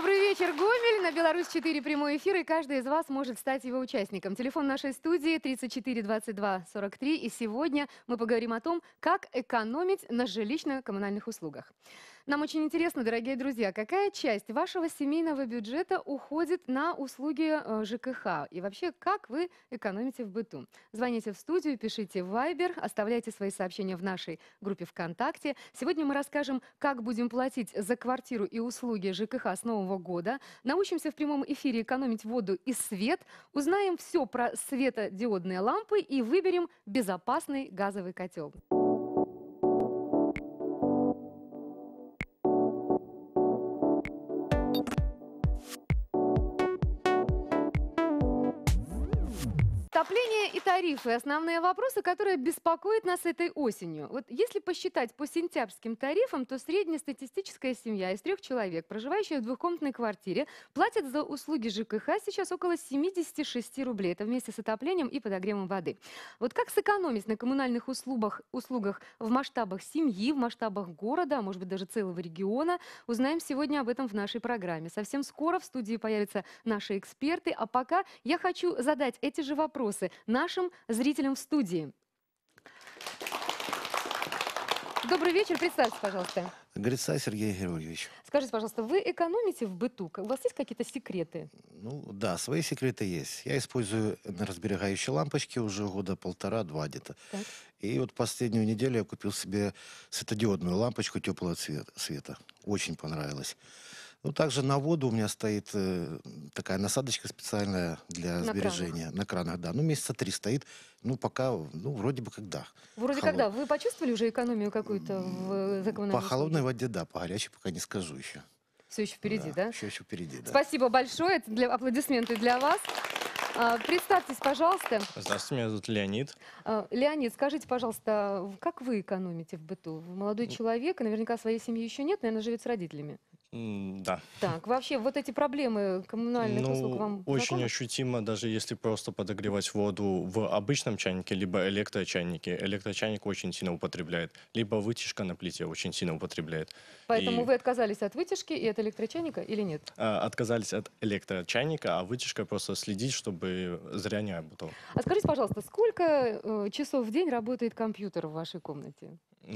Добрый вечер, Гомель. На Беларусь-4 прямой эфир, и каждый из вас может стать его участником. Телефон нашей студии 34 22 43. И сегодня мы поговорим о том, как экономить на жилищно-коммунальных услугах. Нам очень интересно, дорогие друзья, какая часть вашего семейного бюджета уходит на услуги ЖКХ? И вообще, как вы экономите в быту? Звоните в студию, пишите в Viber, оставляйте свои сообщения в нашей группе ВКонтакте. Сегодня мы расскажем, как будем платить за квартиру и услуги ЖКХ с Нового года. Научимся в прямом эфире экономить воду и свет. Узнаем все про светодиодные лампы и выберем безопасный газовый котел. Отопление и тарифы – основные вопросы, которые беспокоят нас этой осенью. Вот если посчитать по сентябрьским тарифам, то среднестатистическая семья из 3 человек, проживающая в двухкомнатной квартире, платит за услуги ЖКХ сейчас около 76 рублей. Это вместе с отоплением и подогревом воды. Вот как сэкономить на коммунальных услугах в масштабах семьи, в масштабах города, а может быть даже целого региона, узнаем сегодня об этом в нашей программе. Совсем скоро в студии появятся наши эксперты, а пока я хочу задать эти же вопросы нашим зрителям в студии. Добрый вечер, представьтесь, пожалуйста. Грицай Сергей Георгиевич. Скажите, пожалуйста, вы экономите в быту? У вас есть какие-то секреты? Ну да, свои секреты есть. Я использую энергосберегающие лампочки уже года 1,5-2 где-то. Так. И вот последнюю неделю я купил себе светодиодную лампочку теплого света. Очень понравилось. Ну, также на воду у меня стоит такая насадочка специальная для сбережения. На кранах, да. Ну, месяца 3 стоит. Ну, пока, ну, вроде бы когда. Вроде когда? Вы почувствовали уже экономию какую-то за коммунальные По холодной услуги? воде, да. По горячей пока не скажу еще. Все еще впереди, да? Еще впереди, да. Спасибо большое. Это аплодисменты для вас. Представьтесь, пожалуйста. Здравствуйте, меня зовут Леонид. Леонид, скажите, пожалуйста, как вы экономите в быту? Вы молодой человек, и наверняка своей семьи еще нет, наверное, живет с родителями. Да. Так, вообще вот эти проблемы коммунальных услуг вам очень знакомы? ощутимо, даже если просто подогревать воду в обычном чайнике, либо электрочайнике. Электрочайник очень сильно употребляет, либо вытяжка на плите очень сильно употребляет. Поэтому И, вы отказались от вытяжки и от электрочайника или нет? отказались от электрочайника, а вытяжка просто следить, чтобы зря не работал. А скажите, пожалуйста, сколько часов в день работает компьютер в вашей комнате?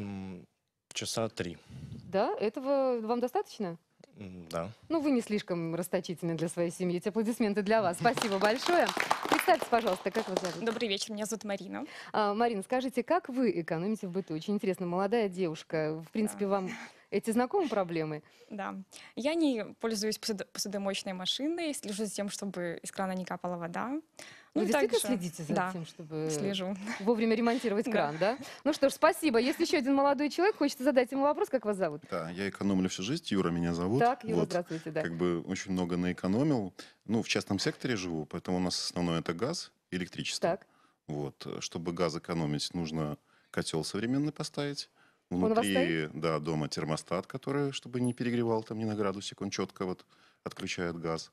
Часа 3. Да? Этого вам достаточно? Да. Ну, вы не слишком расточительны для своей семьи. Эти аплодисменты для вас. Спасибо большое. Представьтесь, пожалуйста, как вас зовут? Добрый вечер, меня зовут Марина. Марина, скажите, как вы экономите в быту? Очень интересно, молодая девушка. В принципе, вам эти знакомы проблемы? Да, я не пользуюсь посудомоечной машиной, слежу за тем, чтобы из крана не капала вода. Вы Ну, действительно также, следите за да, тем, чтобы слежу. вовремя ремонтировать кран, да? Ну что ж, спасибо. Есть еще один молодой человек, хочется задать ему вопрос. Как вас зовут? Да, я экономлю всю жизнь. Юра меня зовут. Так, Юра, Вот. здравствуйте, да. Как бы очень много наэкономил. Ну, в частном секторе живу, поэтому у нас основное это газ и электричество. Так. Вот. Чтобы газ экономить, нужно котел современный поставить. Он у вас Внутри, да, дома термостат, который, чтобы не перегревал там ни на градусик, он четко вот отключает газ.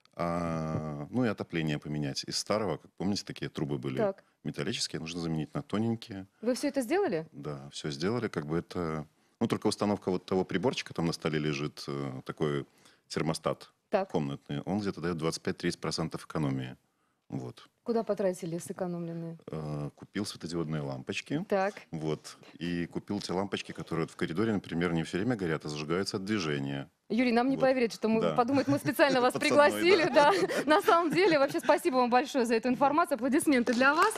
Ну и отопление поменять. Из старого, как помните, такие трубы были Так. металлические, нужно заменить на тоненькие. Вы все это сделали? Да, все сделали, как бы это... Ну, только установка вот того приборчика, там на столе лежит такой термостат Так. комнатный, он где-то дает 25-30% экономии. Вот. Куда потратили сэкономленные? Купил светодиодные лампочки. Так. Вот. И купил те лампочки, которые в коридоре, например, не все время горят, а зажигаются от движения. Юрий, нам не Вот. поверит, что мы Да. подумают, мы специально вас Подсадной, пригласили. Да. На самом деле, вообще спасибо вам большое за эту информацию. Аплодисменты для вас.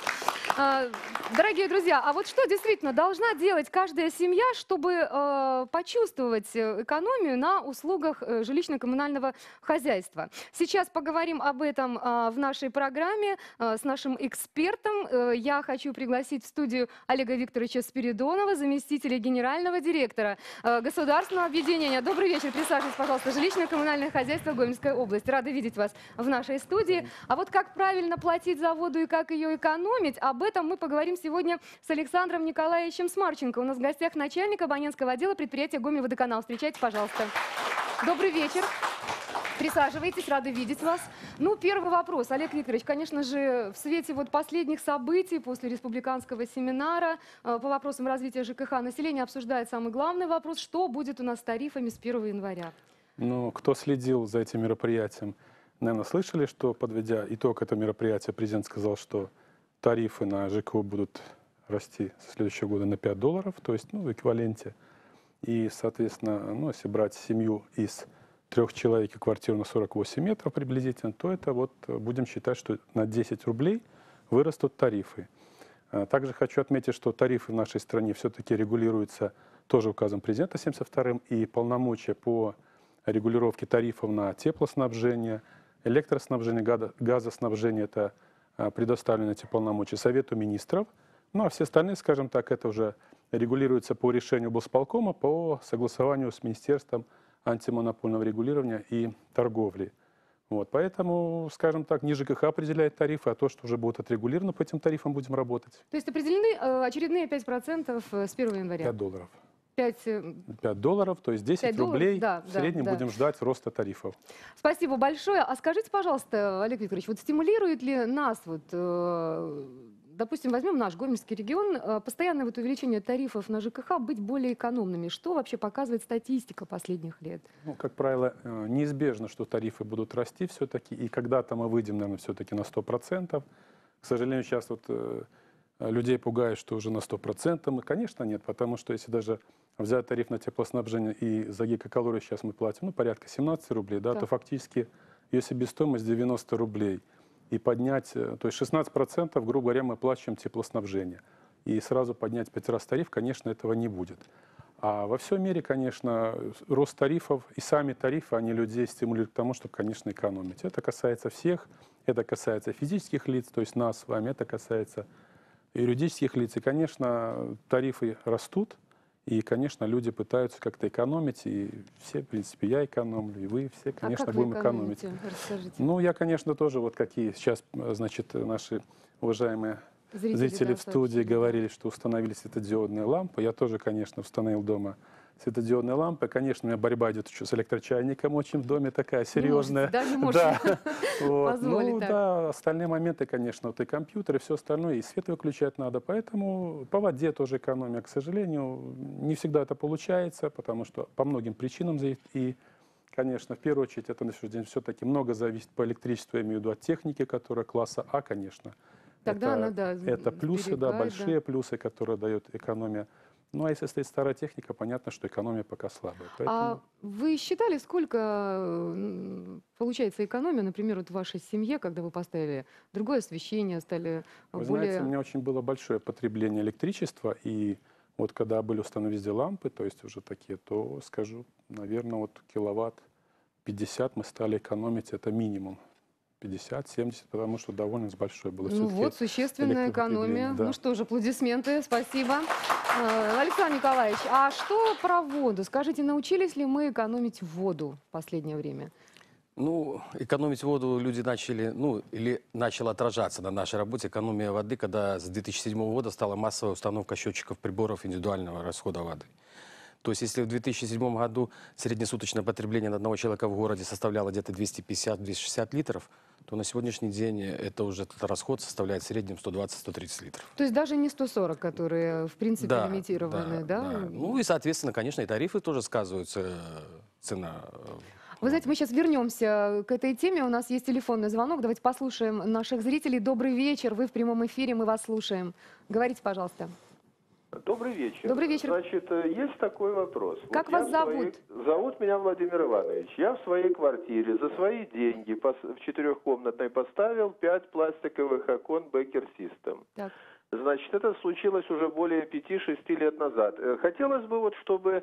Дорогие друзья, а вот что действительно должна делать каждая семья, чтобы почувствовать экономию на услугах жилищно-коммунального хозяйства? Сейчас поговорим об этом в нашей программе с нашим экспертом. Я хочу пригласить в студию Олега Викторовича Спиридонова, заместителя генерального директора государственного объединения. Добрый вечер, присаживайтесь, пожалуйста. Жилищно-коммунальное хозяйство Гомельской области. Рада видеть вас в нашей студии. А вот как правильно платить за воду и как ее экономить, об этом мы поговорим сегодня с Александром Николаевичем Смарченко. У нас в гостях начальник абонентского отдела предприятия Гомельводоканал. Встречайте, пожалуйста. Добрый вечер. Присаживайтесь, рады видеть вас. Ну, первый вопрос, Олег Викторович, конечно же, в свете вот последних событий после республиканского семинара по вопросам развития ЖКХ население обсуждает самый главный вопрос, что будет у нас с тарифами с 1 января. Ну, кто следил за этим мероприятием, наверное, слышали, что, подведя итог этого мероприятия, президент сказал, что тарифы на ЖКУ будут расти со следующего года на $5, то есть в эквиваленте. И, соответственно, если брать семью из 3 человек и квартиру на 48 метров приблизительно, то это будем считать, что на 10 рублей вырастут тарифы. Также хочу отметить, что тарифы в нашей стране все-таки регулируются тоже указом президента 72-м, и полномочия по регулировке тарифов на теплоснабжение, электроснабжение, газоснабжение, это предоставлены эти полномочия Совету министров. Ну а все остальные, скажем так, это уже регулируется по решению Госполкома по согласованию с Министерством антимонопольного регулирования и торговли. Поэтому, скажем так, не ЖКХ определяет тарифы, а то, что уже будет отрегулировано, по этим тарифам будем работать. То есть определены очередные 5% с 1 января? $5. 5... $5, то есть 10 $5, рублей да, в среднем да. будем ждать роста тарифов. Спасибо большое. А скажите, пожалуйста, Олег Викторович, стимулирует ли нас, допустим, возьмем наш Гомельский регион, постоянное увеличение тарифов на ЖКХ быть более экономными? Что вообще показывает статистика последних лет? Как правило, неизбежно, что тарифы будут расти все-таки, и когда-то мы выйдем, наверное, все-таки на 100%. К сожалению, сейчас людей пугает, что уже на 100%. И, конечно, нет, потому что если даже взять тариф на теплоснабжение и за гигакалорию сейчас мы платим порядка 17 рублей, да, то фактически ее себестоимость 90 рублей. И поднять, то есть 16%, грубо говоря, мы плачем теплоснабжение. И сразу поднять 5 раз тариф, конечно, этого не будет. А во всем мире, конечно, рост тарифов и сами тарифы, они людей стимулируют к тому, чтобы, конечно, экономить. Это касается всех, это касается физических лиц, то есть нас с вами, это касается юридических лиц. И, конечно, тарифы растут, и, конечно, люди пытаются как-то экономить, и все, в принципе, я экономлю, и вы все, конечно, будем экономить. Расскажите. Я, конечно, тоже, какие сейчас, значит, наши уважаемые зрители в студии говорили, что установили светодиодные лампы. Я тоже, конечно, установил дома светодиодные лампы. Конечно, у меня борьба идет еще с электрочайником очень в доме такая серьезная. Не можете позволить так. Да, остальные моменты, конечно, и компьютер, и все остальное, и свет выключать надо. Поэтому по воде тоже экономия. К сожалению, не всегда это получается, потому что по многим причинам зависит. И, конечно, в первую очередь, это на сегодняшний день все-таки много зависит по электричеству, я имею в виду от техники, которая класса А, конечно. Тогда это плюсы, да, большие плюсы, которые дает экономия. А если стоит старая техника, понятно, что экономия пока слабая. Поэтому... А вы считали, сколько получается экономия, например, в вашей семье, когда вы поставили другое освещение, стали Вы более... знаете, у меня очень было большое потребление электричества, и когда были установлены везде лампы, то есть уже такие, то, скажу, наверное, киловатт 50 мы стали экономить, это минимум. 50-70, потому что довольно большое было. Существенная экономия. Да. Ну что же, аплодисменты, спасибо. Александр Николаевич, а что про воду? Скажите, научились ли мы экономить воду в последнее время? Экономить воду люди начали, или начала отражаться на нашей работе экономия воды, когда с 2007 года стала массовая установка счетчиков приборов индивидуального расхода воды. То есть, если в 2007 году среднесуточное потребление на одного человека в городе составляло где-то 250-260 литров, то на сегодняшний день этот расход составляет в среднем 120-130 литров. То есть даже не 140, которые, в принципе, лимитированы, да? И, соответственно, конечно, и тарифы тоже сказываются, цена. Вы знаете, мы сейчас вернемся к этой теме. У нас есть телефонный звонок. Давайте послушаем наших зрителей. Добрый вечер. Вы в прямом эфире, мы вас слушаем. Говорите, пожалуйста. Добрый вечер. Добрый вечер. Значит, есть такой вопрос. Как вас зовут? Зовут меня Владимир Иванович. Я в своей квартире за свои деньги в 4-комнатной поставил 5 пластиковых окон Becker System. Так. Значит, это случилось уже более 5-6 лет назад. Хотелось бы, чтобы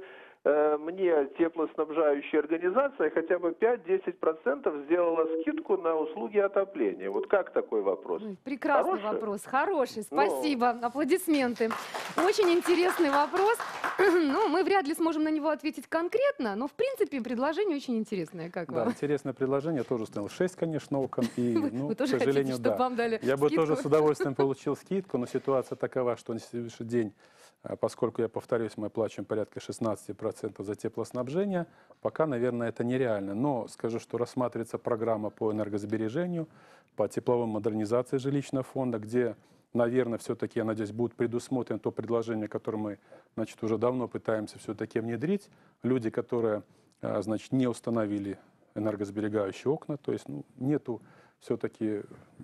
мне теплоснабжающая организация хотя бы 5-10% сделала скидку на услуги отопления. Как такой вопрос? Прекрасный вопрос, хороший, спасибо, аплодисменты. Очень интересный вопрос. Мы вряд ли сможем на него ответить конкретно, но в принципе предложение очень интересное. Как вам? Интересное предложение. Я тоже установил 6, конечно, окон. И, Вы к тоже сожалению, хотите, чтобы вам дали я бы скидку? тоже с удовольствием получил скидку, но ситуация такова, что на сегодняшний день, поскольку, я повторюсь, мы плачем порядка 16% за теплоснабжение, пока, наверное, это нереально. Но скажу, что рассматривается программа по энергосбережению, по тепловой модернизации жилищного фонда, где, наверное, все-таки, я надеюсь, будет предусмотрено то предложение, которое мы, уже давно пытаемся все-таки внедрить. Люди, которые значит, не установили энергосберегающие окна, то есть ну, нету все-таки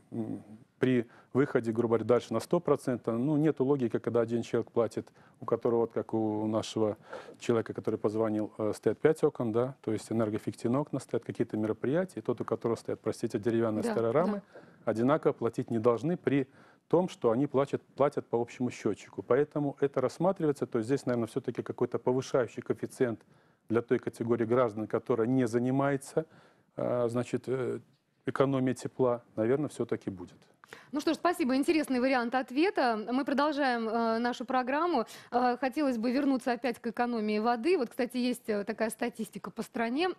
при выходе, грубо говоря, дальше на 100%, ну, нету логики, когда один человек платит, у которого, вот как у нашего человека, который позвонил, стоят 5 окон, да, то есть энергоэффективные окна стоят, какие-то мероприятия, и тот, у которого стоят, простите, деревянные Да, старые рамы, одинаково платить не должны при том, что они платят по общему счетчику. Поэтому это рассматривается, то есть здесь, наверное, все-таки какой-то повышающий коэффициент для той категории граждан, которая не занимается, значит, экономией тепла, наверное, все-таки будет. Ну что ж, спасибо. Интересный вариант ответа. Мы продолжаем нашу программу. Хотелось бы вернуться опять к экономии воды. Вот, кстати, есть такая статистика по стране.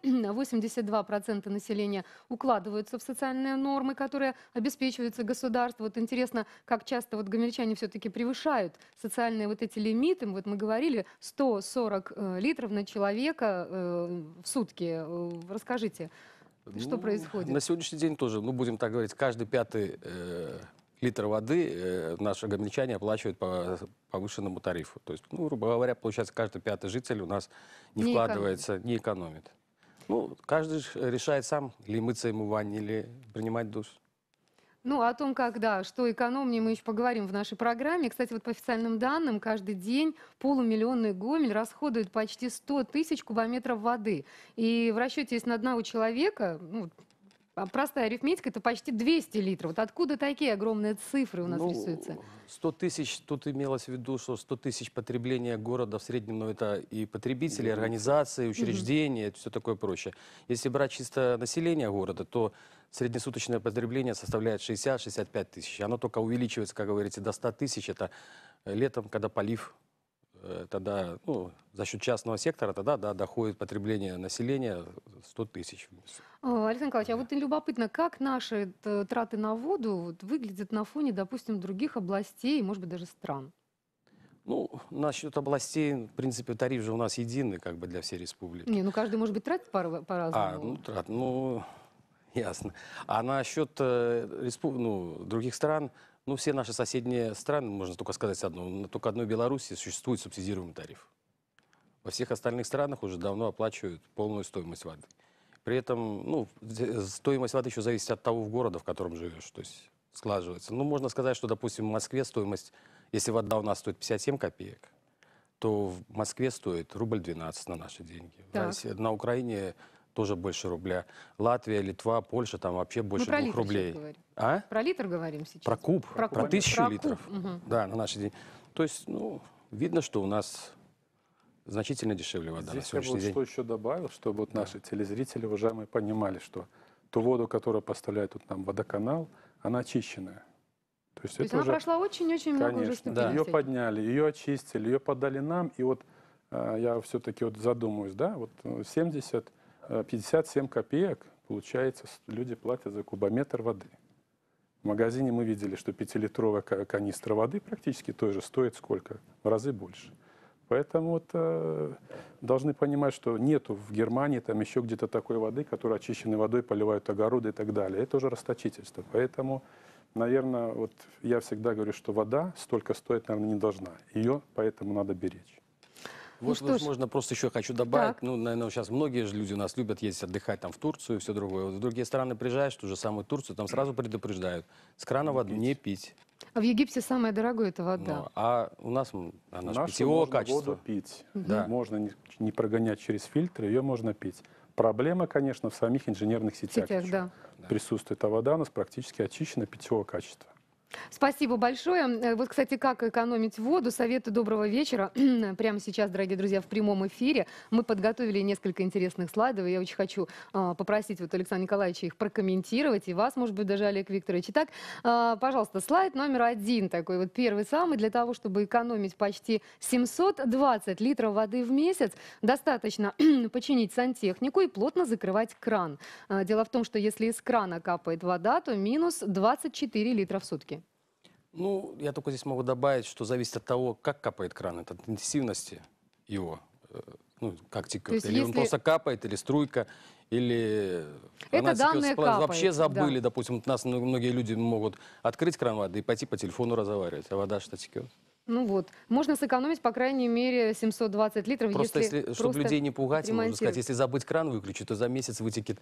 82% населения укладываются в социальные нормы, которые обеспечиваются государством. Вот интересно, как часто вот гомельчане все-таки превышают социальные вот эти лимиты. Вот мы говорили, 140 литров на человека в сутки. Расскажите. Что происходит? На сегодняшний день тоже, ну, будем так говорить, каждый 5-й литр воды наши гомельчане оплачивают по повышенному тарифу. То есть, ну, грубо говоря, получается, каждый 5-й житель у нас не вкладывается, не экономит. Ну, каждый решает сам, или мыться ему в ванне, или принимать душ. Ну, о том, как, да, что экономнее, мы еще поговорим в нашей программе. Кстати, вот по официальным данным, каждый день полумиллионный Гомель расходует почти 100 тысяч кубометров воды. И в расчете, если на одного человека, ну, простая арифметика, это почти 200 литров. Вот откуда такие огромные цифры у нас рисуются? 100 тысяч, тут имелось в виду, что 100 тысяч потребления города в среднем, но это и потребители, и организации, и учреждения, это все такое прочее. Если брать чисто население города, то среднесуточное потребление составляет 60-65 тысяч. Оно только увеличивается, как говорите, до 100 тысяч. Это летом, когда полив, тогда, ну, за счет частного сектора, тогда, да, доходит потребление населения 100 тысяч. Александр Николаевич, а вот любопытно, как наши траты на воду вот выглядят на фоне, допустим, других областей, может быть, даже стран? Ну, насчет областей, в принципе, тариф же у нас единый, как бы, для всей республики. Не, ну каждый, может быть, тратит по-разному. Ну, ясно. А насчет других стран, ну, все наши соседние страны, можно только сказать одно, только одной Беларуси существует субсидируемый тариф. Во всех остальных странах уже давно оплачивают полную стоимость воды. При этом, ну, стоимость воды еще зависит от того города, в котором живешь, то есть складывается. Ну, можно сказать, что, допустим, в Москве стоимость, если вода у нас стоит 57 копеек, то в Москве стоит рубль 12 на наши деньги. На Украине тоже больше рубля. Латвия, Литва, Польша, там вообще больше 2 рублей. А? Про литр говорим сейчас? Про куб, про 1000 литров. Угу. Да, на наши деньги. То есть, ну, видно, что у нас значительно дешевле вода на Здесь я сегодняшний день. что еще добавил, чтобы вот наши телезрители, уважаемые, понимали, что ту воду, которую поставляет тут нам водоканал, она очищенная. То есть она прошла очень-очень много уже ступеней. Да. Ее подняли, ее очистили, ее подали нам. И вот я все-таки вот задумаюсь, да, вот 57 копеек, получается, люди платят за кубометр воды. В магазине мы видели, что 5-литровая канистра воды практически той же стоит сколько? В разы больше. Поэтому вот, должны понимать, что нету в Германии, там еще где-то такой воды, которая очищенной водой поливают огороды и так далее. Это уже расточительство. Поэтому, наверное, вот я всегда говорю, что вода столько стоить, наверное, не должна. Ее поэтому надо беречь. Вот, можно просто еще хочу добавить. Так. Ну, наверное, сейчас многие же люди у нас любят ездить отдыхать там в Турцию и все другое. Вот в другие страны приезжаешь, ту же самую Турцию, там сразу предупреждают. С крана воду не пить. А в Египте самое дорогое — это вода. Ну, а у нас питьевого качества. Воду пить. Да. Можно не прогонять через фильтры, ее можно пить. Проблема, конечно, в самих инженерных сетях да. присутствует. А вода у нас практически очищена питьевого качества. Спасибо большое. Вот, кстати, как экономить воду. Советы доброго вечера. Прямо сейчас, дорогие друзья, в прямом эфире. Мы подготовили несколько интересных слайдов. И я очень хочу попросить вот Александра Николаевича их прокомментировать. И вас, может быть, даже Олег Викторович. Итак, пожалуйста, слайд номер 1 такой. Вот первый самый. Для того, чтобы экономить почти 720 литров воды в месяц, достаточно починить сантехнику и плотно закрывать кран. Дело в том, что если из крана капает вода, то минус 24 литра в сутки. Ну, я только здесь могу добавить, что зависит от того, как капает кран, от интенсивности его, ну, как текет. Или он просто капает, или струйка, или... Это данные капает. Вообще забыли, допустим, у нас многие люди могут открыть кран воды и пойти по телефону разговаривать, а вода что текет. Ну вот, можно сэкономить, по крайней мере, 720 литров, Просто если чтобы просто людей не пугать, можно ремонтировать. сказать, если забыть кран выключить, то за месяц вытекет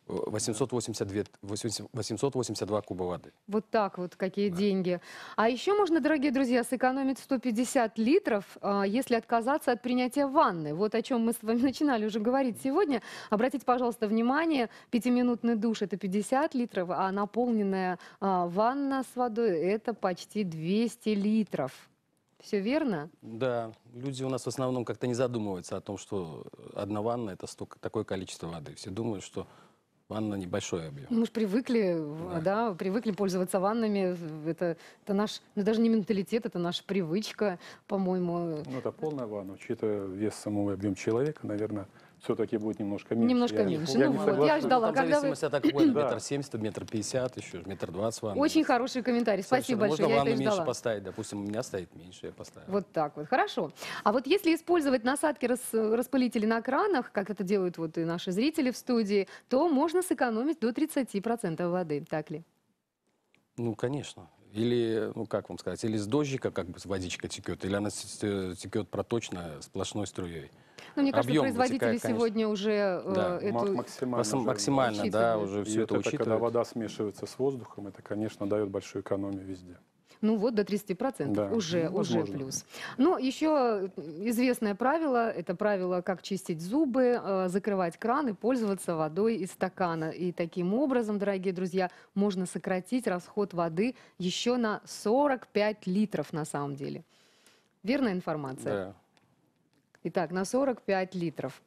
882 куба воды. Вот так вот, какие деньги. А еще можно, дорогие друзья, сэкономить 150 литров, если отказаться от принятия ванны. Вот о чем мы с вами начинали уже говорить сегодня. Обратите, пожалуйста, внимание, 5-минутный душ – это 50 литров, а наполненная ванна с водой – это почти 200 литров. Все верно? Да, люди у нас в основном как-то не задумываются о том, что одна ванна – это такое количество воды. Все думают, что ванна небольшой объем. Мы же привыкли, да, привыкли пользоваться ваннами. Это наш, ну, даже не менталитет, это наша привычка, по-моему. Ну, это полная ванна. Учитывая вес самого объем человека, наверное, все-таки будет немножко меньше. Немножко Я не- меньше. я Ну не вот, я соглашусь. ждала. Там в Когда вы... зависимости от такого, Да. метр 70, метр 50, еще метр 20 ванны. Очень хороший комментарий. Спасибо большое, Можно я ванну это и меньше ждала. поставить. Допустим, у меня стоит меньше, я поставил. Вот так вот, хорошо. А вот если использовать насадки распылителей на кранах, как это делают вот и наши зрители в студии, то можно сэкономить до 30% воды, так ли? Ну, конечно. Или, ну, как вам сказать, или с дождика как бы водичка текет, или она текет проточно, сплошной струей. Ну, мне кажется, Объем производители вытекает, конечно. сегодня уже Да. эту... Максимально. же Максимально, да, учитывают. уже И все это это когда учитывают. вода смешивается с воздухом, это, конечно, дает большую экономию везде. Ну вот, до 30%. Да, Уже возможно. плюс. Но еще известное правило, это правило, как чистить зубы, закрывать кран и пользоваться водой из стакана. И таким образом, дорогие друзья, можно сократить расход воды еще на 45 литров на самом деле. Верная информация? Да. Итак, на 45 литров.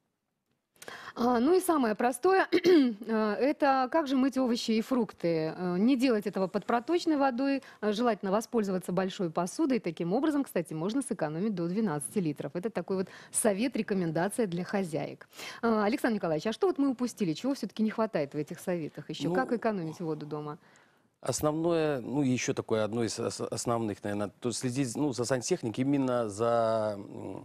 Ну и самое простое, это как же мыть овощи и фрукты. Не делать этого под проточной водой, желательно воспользоваться большой посудой. Таким образом, кстати, можно сэкономить до 12 литров. Это такой вот совет, рекомендация для хозяек. Александр Николаевич, а что вот мы упустили? Чего все-таки не хватает в этих советах еще? Ну, Как экономить воду дома? Основное, ну, еще такое одно из основных, наверное, то следить, ну, за сантехникой, именно за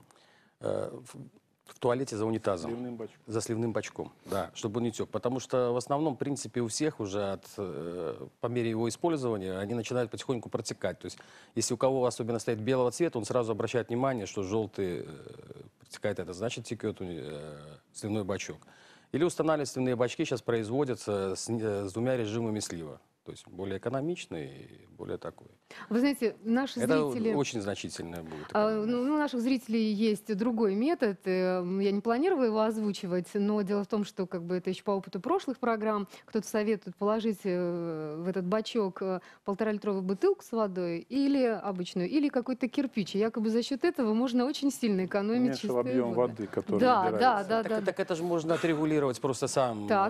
в туалете за унитазом. Сливным бачком. За сливным бачком, да, чтобы он не тек. Потому что в основном, в принципе, у всех уже по мере его использования они начинают потихоньку протекать. То есть, если у кого особенно стоит белого цвета, он сразу обращает внимание, что желтый протекает, это значит текет сливной бачок. Или устанавливать сливные бачки сейчас производятся с двумя режимами слива. То есть более экономичный и более такой. Вы знаете, наши Это зрители... очень значительное будет. Ну, у наших зрителей есть другой метод. Я не планировала его озвучивать, но дело в том, что как бы это еще по опыту прошлых программ. Кто-то советует положить в этот бачок 1,5-литровую бутылку с водой или обычную, или какой-то кирпич. И якобы за счет этого можно очень сильно экономить Уменьшил чистую объем воду. воды, который Да, набирается. да, Так, так это же можно отрегулировать просто сам. Так.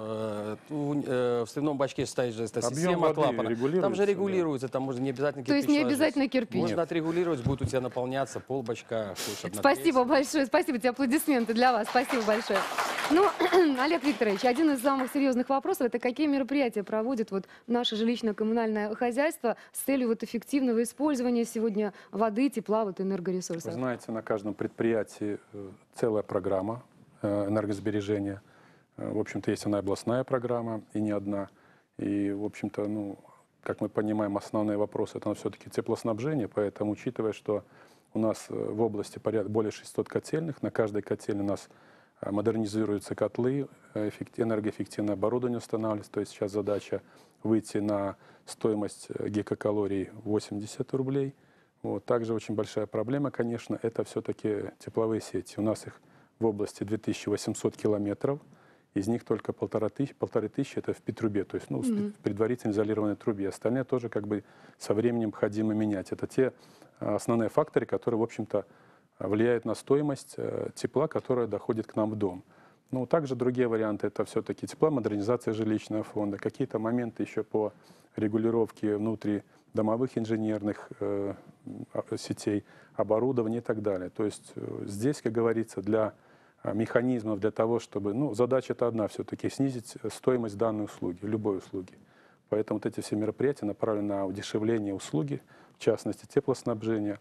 В сливном бачке стоит же эта Объем система воды клапана. Там же регулируется, да. регулируется, там можно не обязательно То кирпич есть не ложить. обязательно кирпич. Можно отрегулировать, будет у тебя наполняться полбачка. хочешь одна Спасибо треть. большое, спасибо тебе, аплодисменты для вас, спасибо большое. Ну, Олег Викторович, один из самых серьезных вопросов, это какие мероприятия проводит вот наше жилищно-коммунальное хозяйство с целью вот эффективного использования сегодня воды, тепла, вот Вы энергоресурсов? знаете, на каждом предприятии целая программа энергосбережения. В общем-то, есть она и областная программа, и не одна. И, в общем-то, ну, как мы понимаем, основные вопросы это все-таки теплоснабжение, поэтому, учитывая, что у нас в области более 600 котельных, на каждой котельне у нас модернизируются котлы, энергоэффективное оборудование устанавливается, то есть сейчас задача выйти на стоимость гигакалорий 80 рублей. Вот. Также очень большая проблема, конечно, это все-таки тепловые сети. У нас их в области 2800 километров. Из них только 1500 это в Петрубе, то есть в предварительно изолированной трубе. Остальные тоже как бы со временем необходимо менять. Это те основные факторы, которые, в общем-то, влияют на стоимость тепла, которая доходит к нам в дом. Ну, также другие варианты — это все-таки тепла, модернизация жилищного фонда, какие-то моменты еще по регулировке внутридомовых инженерных сетей, оборудования и так далее. То есть здесь, как говорится, для механизмов для того, чтобы... Ну, задача-то одна все-таки — снизить стоимость данной услуги, любой услуги. Поэтому вот эти все мероприятия направлены на удешевление услуги, в частности, теплоснабжения,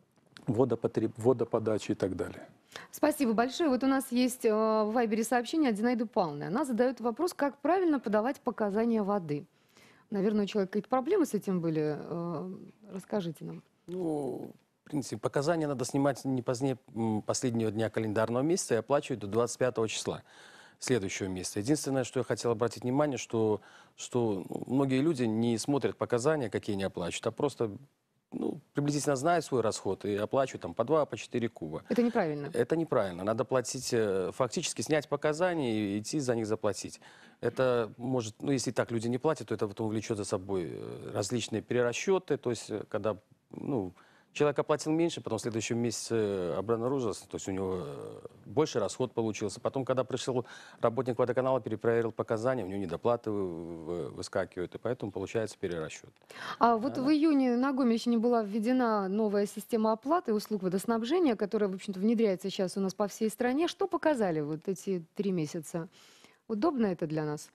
водоподачи и так далее. Спасибо большое. Вот у нас есть в Вайбере сообщение от Зинаиды Павловны. Она задает вопрос, как правильно подавать показания воды. Наверное, у человека какие-то проблемы с этим были. Расскажите нам. Ну, В принципе, показания надо снимать не позднее последнего дня календарного месяца и оплачивать до 25 числа следующего месяца. Единственное, что я хотел обратить внимание, что многие люди не смотрят показания, какие они оплачивают, а просто приблизительно знают свой расход и оплачивают там по 2, по 4 куба. Это неправильно. Это неправильно. Надо платить, фактически снять показания и идти за них заплатить. Это может, если так люди не платят, то это потом влечет за собой различные перерасчеты. То есть, когда человек оплатил меньше, потом в следующем месяце обнаружилось, то есть у него больше расход получился. Потом, когда пришел работник водоканала, перепроверил показания, у него недоплаты выскакивают, и поэтому получается перерасчет. А вот в июне на Гомельщине была введена новая система оплаты услуг водоснабжения, которая, в общем-то, внедряется сейчас у нас по всей стране. Что показали вот эти 3 месяца? Удобно это для нас?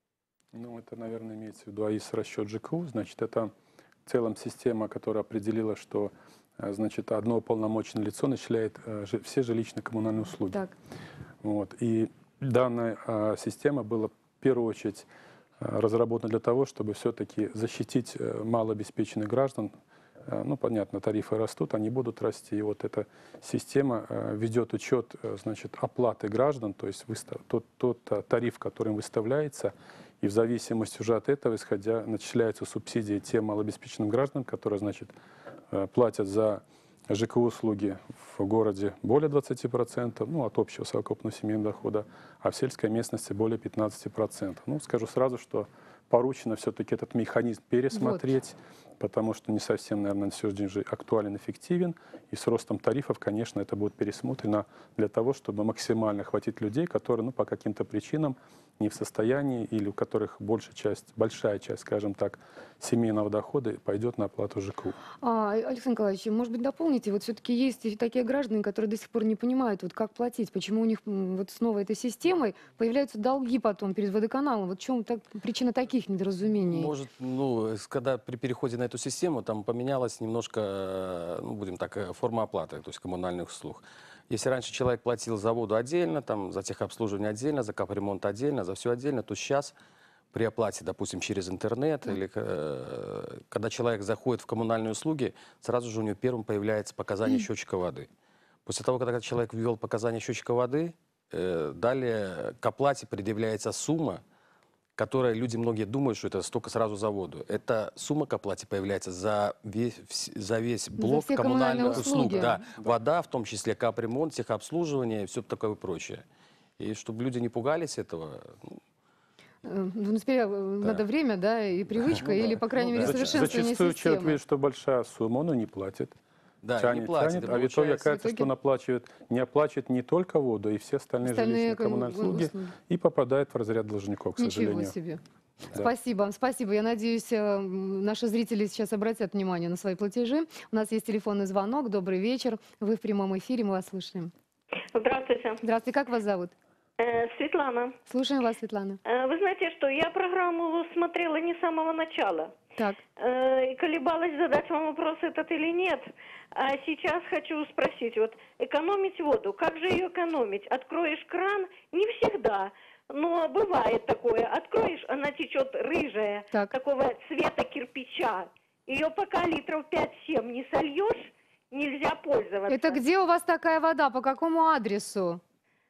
Ну, это, наверное, имеется в виду АИС расчет ЖКУ. Значит, это в целом система, которая определила, что, значит, одно уполномоченное лицо начисляет все жилищно-коммунальные услуги. Так. Вот. И данная система была в первую очередь разработана для того, чтобы все-таки защитить малообеспеченных граждан. Понятно, тарифы растут, они будут расти. И вот эта система ведет учет, значит, оплаты граждан, то есть тот тариф, который им выставляется, и в зависимости уже от этого, исходя, начисляются субсидии тем малообеспеченным гражданам, которые, значит, платят за ЖКУ-услуги в городе более 20%, от общего совокупного семейного дохода, а в сельской местности более 15%. Скажу сразу, что поручено все-таки этот механизм пересмотреть, потому что не совсем, наверное, на сегодняшний день актуален, эффективен. И с ростом тарифов, конечно, это будет пересмотрено для того, чтобы максимально охватить людей, которые по каким-то причинам не в состоянии или у которых большая часть, скажем так, семейного дохода пойдет на оплату ЖКУ. Александр Николаевич, может быть, дополните, вот все-таки есть и такие граждане, которые до сих пор не понимают, как платить, почему у них вот с новой этой системой появляются долги потом перед водоканалом. Вот в чем причина таких недоразумений? Может, когда при переходе на эту систему, там поменялась немножко, форма оплаты, то есть коммунальных услуг. Если раньше человек платил за воду отдельно, за техобслуживание отдельно, за капремонт отдельно, за все отдельно, то сейчас при оплате, допустим, через интернет, или когда человек заходит в коммунальные услуги, сразу же у него первым появляется показание счетчика воды. После того, когда человек ввел показания счетчика воды, далее к оплате предъявляется сумма, которая многие думают, что это столько сразу за воду. Эта сумма к оплате появляется за весь блок коммунальных услуг. Да. Вода, в том числе капремонт, техобслуживание, все такое прочее. И чтобы люди не пугались этого... Теперь надо время, и привычка, или, по крайней мере, совершенствование Зачастую системы. человек видит, что большая сумма, но не платит. Да, не платит. А в итоге оказывается, что он не оплачивает не только воду, и все остальные жилищные коммунальные услуги, и попадает в разряд должников, к сожалению. Ничего себе. Да. Спасибо. Я надеюсь, наши зрители сейчас обратят внимание на свои платежи. У нас есть телефонный звонок. Добрый вечер. Вы в прямом эфире, мы вас слушаем. Здравствуйте. Здравствуйте, как вас зовут? Светлана. Слушаем вас, Светлана. Вы знаете что, я программу смотрела не с самого начала. Так. И колебалась, задать вам вопрос этот или нет. А сейчас хочу спросить, экономить воду, как же ее экономить? Откроешь кран? Не всегда. Но бывает такое. Откроешь, она течет рыжая, такого цвета кирпича. Ее пока литров 5-7 не сольешь, нельзя пользоваться. Это где у вас такая вода? По какому адресу?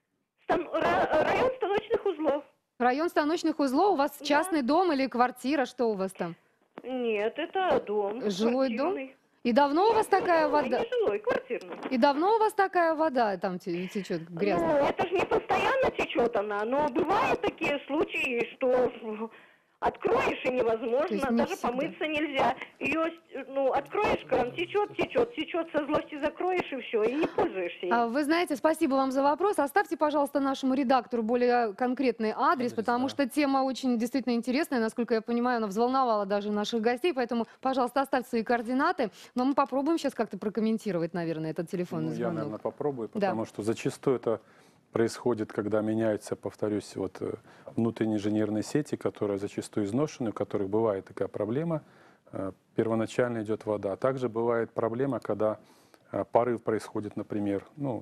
Район станочных узлов. Район станочных узлов? У вас частный дом или квартира? Что у вас там? Нет, это дом. Жилой дом? И давно у вас такая вода? Не жилой, квартирный. И давно у вас такая вода там течет грязная? Это же не постоянно течет она, но бывают такие случаи, что откроешь и невозможно, даже помыться нельзя. Ее, откроешь кран, течет, со злости закроешь и все, и не пользуешься ей. Вы знаете, спасибо вам за вопрос. Оставьте, пожалуйста, нашему редактору более конкретный адрес, потому что тема очень действительно интересная. Насколько я понимаю, она взволновала даже наших гостей, поэтому, пожалуйста, оставьте свои координаты. Но мы попробуем сейчас как-то прокомментировать, наверное, этот телефонный звонок. Я, наверное, попробую, потому что зачастую это происходит, когда меняются, повторюсь, внутренние инженерные сети, которые зачастую изношены, у которых бывает такая проблема. Первоначально идет вода. А также бывает проблема, когда порыв происходит, например, ну,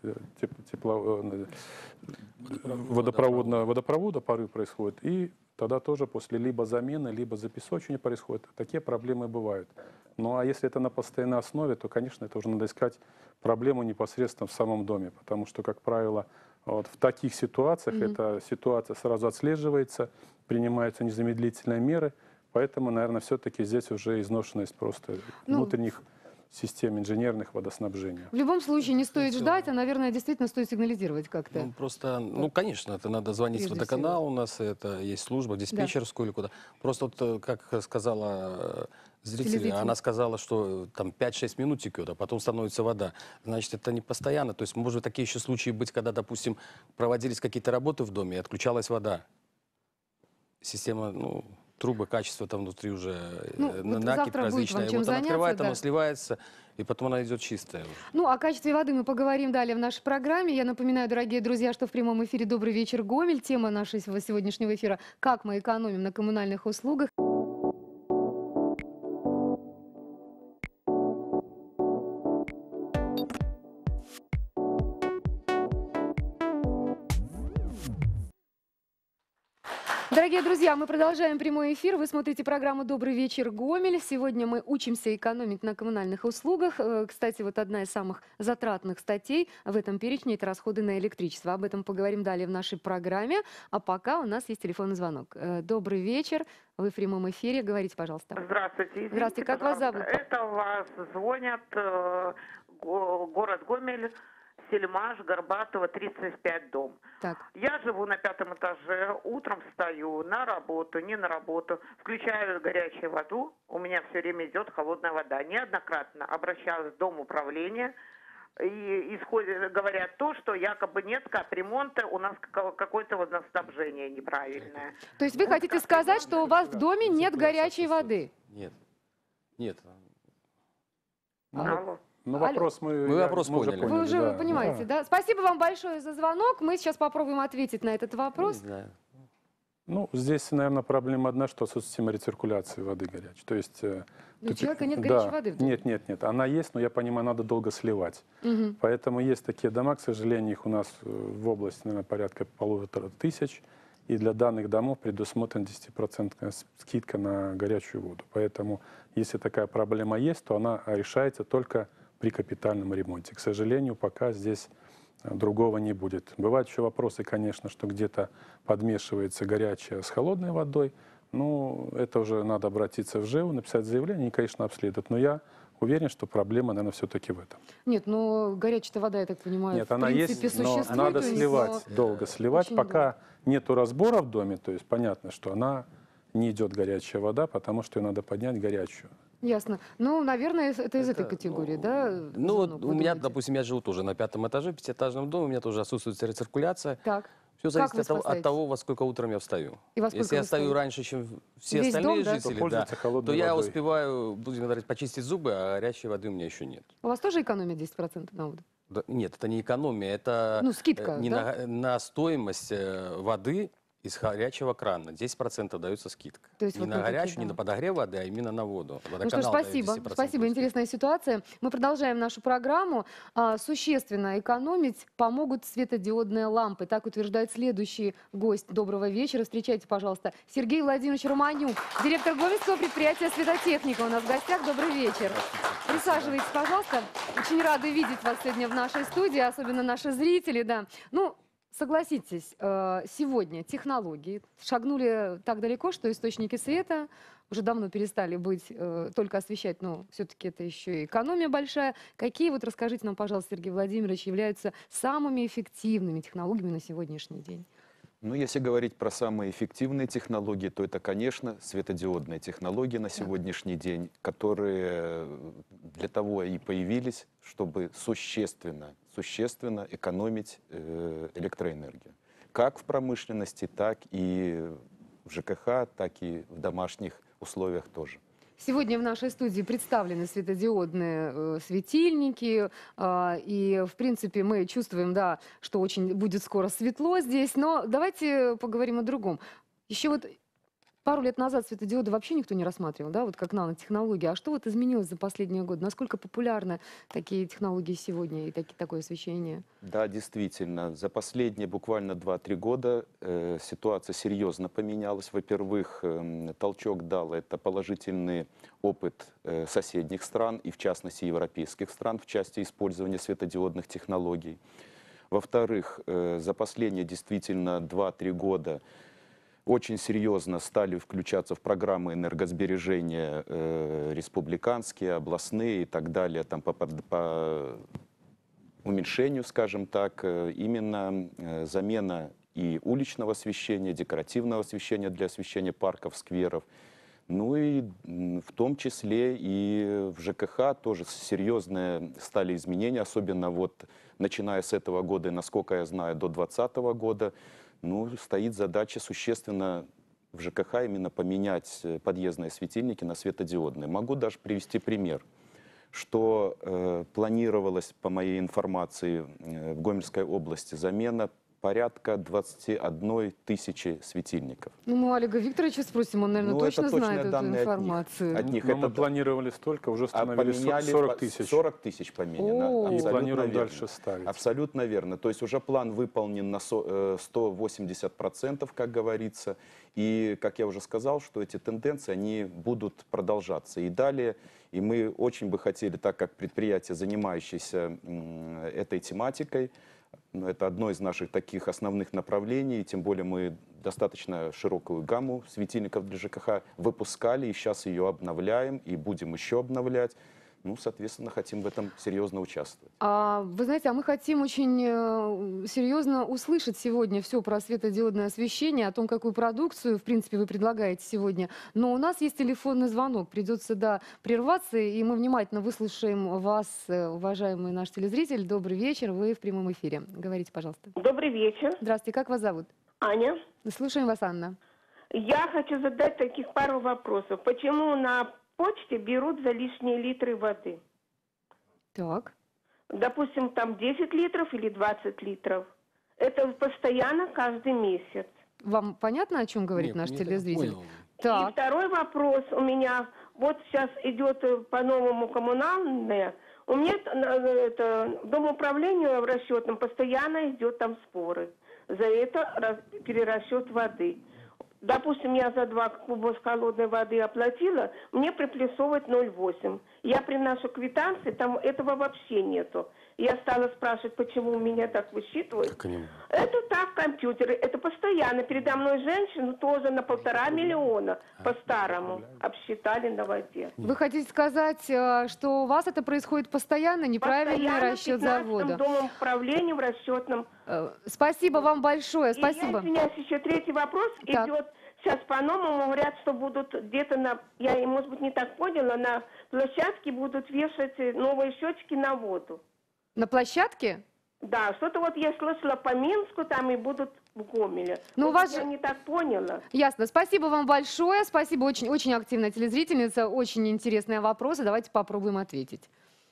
водопровода порыв происходит, и тогда тоже после либо замены, либо запесочивания происходит. Такие проблемы бывают. Ну а если это на постоянной основе, то, конечно, это уже надо искать проблему непосредственно в самом доме, потому что, как правило, вот в таких ситуациях эта ситуация сразу отслеживается, принимаются незамедлительные меры, поэтому, наверное, все-таки здесь уже изношенность просто внутренних систем инженерных водоснабжения. В любом случае не стоит ждать, а, наверное, действительно стоит сигнализировать как-то. Ну, просто, ну, конечно, это надо звонить в Прежде водоканал, у нас это есть служба, в диспетчерскую или куда. Просто вот, как сказала зритель, Телезритель. она сказала, что там 5-6 минут текет, а потом становится вода. Значит, это не постоянно. То есть, может такие еще случаи быть, когда, допустим, проводились какие-то работы в доме и отключалась вода. Система, ну, трубы, качество там внутри уже вот накипь завтра будет вам различная. чем Вот она заняться, открывает, да. оно сливается, и потом она идет чистая. Ну, о качестве воды мы поговорим далее в нашей программе. Я напоминаю, дорогие друзья, что в прямом эфире «Добрый вечер, Гомель». Тема нашего сегодняшнего эфира «Как мы экономим на коммунальных услугах». Дорогие друзья, мы продолжаем прямой эфир. Вы смотрите программу «Добрый вечер, Гомель». Сегодня мы учимся экономить на коммунальных услугах. Кстати, вот одна из самых затратных статей в этом перечне – это расходы на электричество. Об этом поговорим далее в нашей программе. А пока у нас есть телефонный звонок. Добрый вечер. Вы в прямом эфире. Говорите, пожалуйста. Здравствуйте. Извините, Здравствуйте. Как вас зовут? Это вас звонят город Гомель, Сельмаш, Горбатова, 35 дом. Так. Я живу на 5-м этаже, утром встаю на работу, не на работу, включаю горячую воду, у меня все время идет холодная вода. Неоднократно обращалась в дом управления, и говорят то, что якобы нет капремонта, у нас какое-то водоснабжение неправильное. То есть вы хотите сказать, что у вас в доме нет горячей воды? Нет. Нет. Алло. Ну, вопрос мы вопрос уже поняли. Вы уже да. понимаете, да? Спасибо вам большое за звонок. Мы сейчас попробуем ответить на этот Не вопрос. знаю. Ну, здесь, наверное, проблема одна, что отсутствует система рециркуляции воды горячей. То есть... У человека нет горячей воды в доме. Нет. Она есть, но я понимаю, надо долго сливать. Мгм. Поэтому есть такие дома, к сожалению, их у нас в области, наверное, порядка 1500. И для данных домов предусмотрена 10% скидка на горячую воду. Поэтому, если такая проблема есть, то она решается только при капитальном ремонте. К сожалению, пока здесь другого не будет. Бывают еще вопросы, конечно, что где-то подмешивается горячее с холодной водой. Ну, это уже надо обратиться в ЖЭУ, написать заявление и, конечно, обследовать. Но я уверен, что проблема, наверное, все-таки в этом. Нет, но горячая вода, я так понимаю, Нет, в она принципе, есть, но существует. надо у них, сливать, но долго сливать, очень пока нету разбора в доме, то есть понятно, что она не идет горячая вода, потому что ее надо поднять горячую. Ясно. Ну, наверное, это из этой категории, да? Ну, вот звонок, у вы меня, думаете? допустим, я живу тоже на 5-м этаже, в 5-этажном доме, у меня тоже отсутствует рециркуляция. Так. Все зависит вы от того, спасаетесь? во сколько утром я встаю. И во сколько Если я вы встаю встаете? раньше, чем все Весь остальные дом, да? жители, То пользуются то холодной я водой. успеваю, будем говорить, почистить зубы, а горячей воды у меня еще нет. У вас тоже экономия 10% на воду? Нет, это не экономия, это Ну, скидка, не да? на стоимость воды из горячего крана. 10% дается скидка. То есть не вот на на такие, горячую, не да. на подогрев воды, а именно на воду. Ну что ж, Водоканал дает спасибо. 10% Спасибо, скидку. интересная ситуация. Мы продолжаем нашу программу. Существенно экономить помогут светодиодные лампы. Так утверждает следующий гость. Доброго вечера. Встречайте, пожалуйста, Сергей Владимирович Романюк, директор гомельского предприятия «Светотехника». У нас в гостях. Добрый вечер. Присаживайтесь, пожалуйста. Очень рады видеть вас сегодня в нашей студии, особенно наши зрители. Да. Ну, согласитесь, сегодня технологии шагнули так далеко, что источники света уже давно перестали быть только освещать, но все-таки это еще и экономия большая. Какие, вот расскажите нам, пожалуйста, Сергей Владимирович, являются самыми эффективными технологиями на сегодняшний день? Ну, если говорить про самые эффективные технологии, то это, конечно, светодиодные технологии на сегодняшний день, которые для того и появились, чтобы существенно экономить электроэнергию. Как в промышленности, так и в ЖКХ, так и в домашних условиях тоже. Сегодня в нашей студии представлены светодиодные светильники, и, в принципе, мы чувствуем, да, что очень будет скоро светло здесь, но давайте поговорим о другом. Еще вот Пару лет назад светодиоды вообще никто не рассматривал, да, вот как нанотехнологии. А что вот изменилось за последние годы? Насколько популярны такие технологии сегодня и такое освещение? Да, действительно, за последние буквально 2-3 года ситуация серьезно поменялась. Во-первых, толчок дал это положительный опыт соседних стран, и в частности европейских стран, в части использования светодиодных технологий. Во-вторых, за последние действительно 2-3 года очень серьезно стали включаться в программы энергосбережения республиканские, областные и так далее, там, по уменьшению, скажем так, именно замена и уличного освещения, декоративного освещения для освещения парков, скверов. Ну и в том числе и в ЖКХ тоже серьезные стали изменения, особенно вот начиная с этого года, и, насколько я знаю, до 2020 года, ну, стоит задача существенно в ЖКХ именно поменять подъездные светильники на светодиодные. Могу даже привести пример, что планировалось, по моей информации, в Гомельской области замена порядка 21 тысячи светильников. Ну, мы у Олега Викторовича спросим, он, наверное, Ну, точно это точные знает эту данные информацию. От них Но это мы планировали столько, уже установили поменяли 40 тысяч. 40 тысяч поменяно. О. И Абсолютно планируем верно. дальше ставить. Абсолютно верно. То есть уже план выполнен на 180%, как говорится. И, как я уже сказал, что эти тенденции, они будут продолжаться и далее. И мы очень бы хотели, так как предприятие, занимающееся этой тематикой, это одно из наших таких основных направлений, тем более мы достаточно широкую гамму светильников для ЖКХ выпускали, и сейчас ее обновляем, и будем еще обновлять. Ну, соответственно, хотим в этом серьезно участвовать. Вы знаете, а мы хотим очень серьезно услышать сегодня все про светодиодное освещение, о том, какую продукцию, в принципе, вы предлагаете сегодня. Но у нас есть телефонный звонок, придется, да, прерваться, и мы внимательно выслушаем вас, уважаемый наш телезритель. Добрый вечер, вы в прямом эфире. Говорите, пожалуйста. Добрый вечер. Здравствуйте, как вас зовут? Аня. Слушаем вас, Анна. Я хочу задать таких пару вопросов. Почему на почте берут за лишние литры воды? Так. Допустим, там 10 литров или 20 литров. Это постоянно каждый месяц. Вам понятно, о чем говорит Нет, наш не телезритель? понял. И Так. второй вопрос у меня. Вот сейчас идет по-новому коммунальное. У меня в домоуправлении в расчетном постоянно идет там споры. За это перерасчет воды. Допустим, я за 2 куба холодной воды оплатила, мне приплюсовывают 0,8. Я приношу квитанции, там этого вообще нету. Я стала спрашивать, почему у меня так высчитывают. Как они? Это так, компьютеры. Это постоянно. Передо мной женщину тоже на 1,5 миллиона по-старому обсчитали на воде. Вы хотите сказать, что у вас это происходит постоянно, неправильный Постоянно расчет 15-м завода? домом управления в расчетном. Спасибо вам большое, И я спасибо. извиняюсь, еще третий вопрос Так. идет. Сейчас по-новому говорят, что будут где-то на, я, может быть, не так поняла, на площадке будут вешать новые счетчики на воду. На площадке? Да, что-то вот я слышала по Минску, там и будут в Гомеле. Ну, у Вот вас я же- не так поняла. Ясно. Спасибо вам большое. Спасибо, очень активная телезрительница, очень интересные вопросы. Давайте попробуем ответить.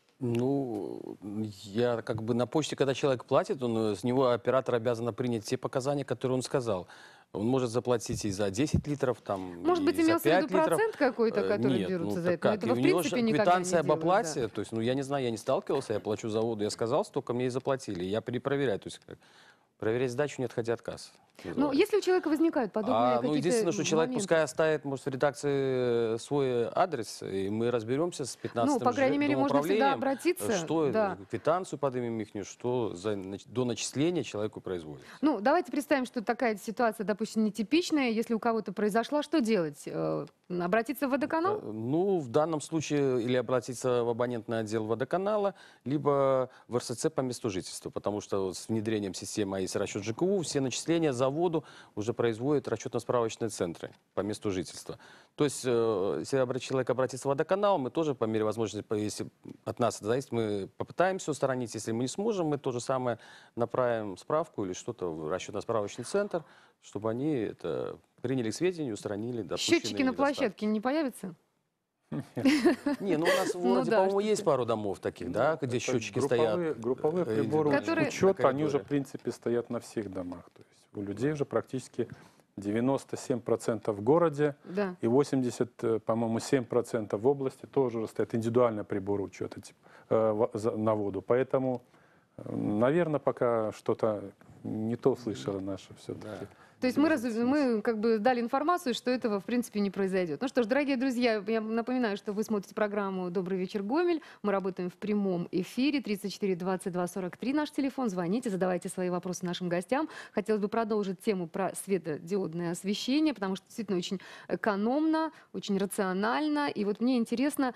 Ну, я как бы на почте, когда человек платит, с него оператор обязан принять те показания, которые он сказал. Он может заплатить и за 10 литров, там, Может и быть, за имелся в 5 виду литров. процент какой-то, который Нет, берутся ну, за так это? Но как? этого, И в у него принципе, же никогда квитанция не об делают, оплате, да. то есть, ну, я не знаю, я не сталкивался, я плачу за воду, я сказал, столько мне и заплатили. Я перепроверяю, то есть, проверять сдачу, не отходя от кассы. Ну, если у человека возникают подобные Ну, какие-то единственное, что человек моменты. пускай оставит, может, в редакции свой адрес, и мы разберемся с 15-м Ну, по крайней мере, можно всегда домоуправлением, обратиться. что Да. квитанцию поднимем их, что до начисления человеку производится. Ну, давайте представим, что такая ситуация, допустим, нетипичная. Если у кого-то произошла, что делать? Обратиться в водоканал? Ну, в данном случае или обратиться в абонентный отдел водоканала, либо в РСЦ по месту жительства, потому что с внедрением системы АИС расчет ЖКУ все начисления за воду уже производят расчетно-справочные центры по месту жительства. То есть, если человек обратится в водоканал, мы тоже по мере возможности, если от нас это зависит, мы попытаемся устранить. Если мы не сможем, мы то же самое направим справку или что-то в расчетно-справочный центр, чтобы они это приняли к сведению, устранили допущенные Счетчики на недостатки. площадке не появятся? Не, ну у нас в Ну городе, да, по-моему, что есть ты. пару домов таких, да, где Это счетчики групповые- стоят. Групповые приборы Которые- учета, на они уже, коридоре. в принципе, стоят на всех домах. То есть у людей уже практически 97% в городе Да. и 80, по-моему, 7% в области тоже уже стоят индивидуальные приборы учета на воду. Поэтому, наверное, пока что-то не то слышала наша все-таки. То есть мы как бы дали информацию, что этого в принципе не произойдет. Ну что ж, дорогие друзья, я напоминаю, что вы смотрите программу «Добрый вечер, Гомель». Мы работаем в прямом эфире. 34 22 43 наш телефон. Звоните, задавайте свои вопросы нашим гостям. Хотелось бы продолжить тему про светодиодное освещение, потому что действительно очень экономно, очень рационально. И вот мне интересно,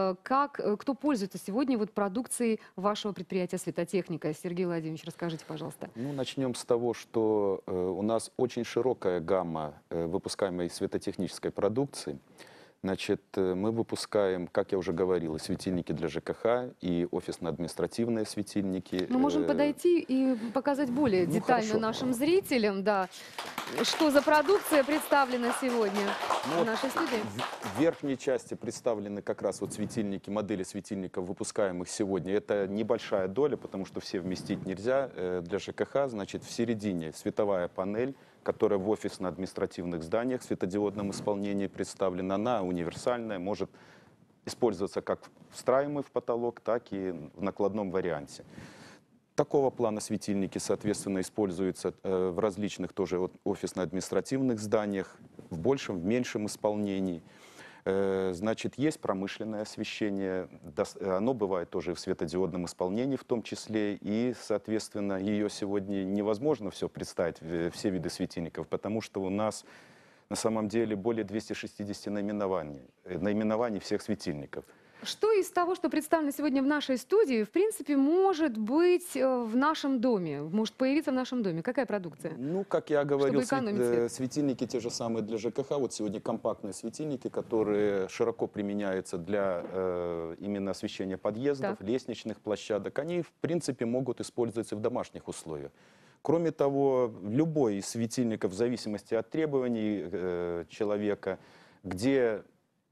кто пользуется сегодня вот продукцией вашего предприятия «Светотехника». Сергей Владимирович, расскажите, пожалуйста. Ну, начнем с того, что у нас очень широкая гамма выпускаемой светотехнической продукции. Значит, мы выпускаем, как я уже говорил, и светильники для ЖКХ, и офисно-административные светильники. Мы можем подойти и показать более детально хорошо. нашим зрителям, да, что за продукция представлена сегодня в нашей студии. В верхней части представлены как раз вот светильники, модели светильников, выпускаемых сегодня. Это небольшая доля, потому что все вместить нельзя для ЖКХ. Значит, в середине световая панель, которая в офисно-административных зданиях в светодиодном исполнении представлена. Она универсальная, может использоваться как встраиваемый в потолок, так и в накладном варианте. Такого плана светильники, соответственно, используются в различных тоже офисно-административных зданиях, в большем, в меньшем исполнении. Значит, есть промышленное освещение, оно бывает тоже в светодиодном исполнении в том числе, и, соответственно, ее сегодня невозможно все представить, все виды светильников, потому что у нас на самом деле более 260 наименований всех светильников. Что из того, что представлено сегодня в нашей студии, в принципе, может быть в нашем доме, может появиться в нашем доме? Какая продукция? Ну, как я говорил, свет. светильники те же самые для ЖКХ. Вот сегодня компактные светильники, которые широко применяются для именно освещения подъездов, лестничных площадок. Они, в принципе, могут использоваться в домашних условиях. Кроме того, любой из светильников, в зависимости от требований человека, где,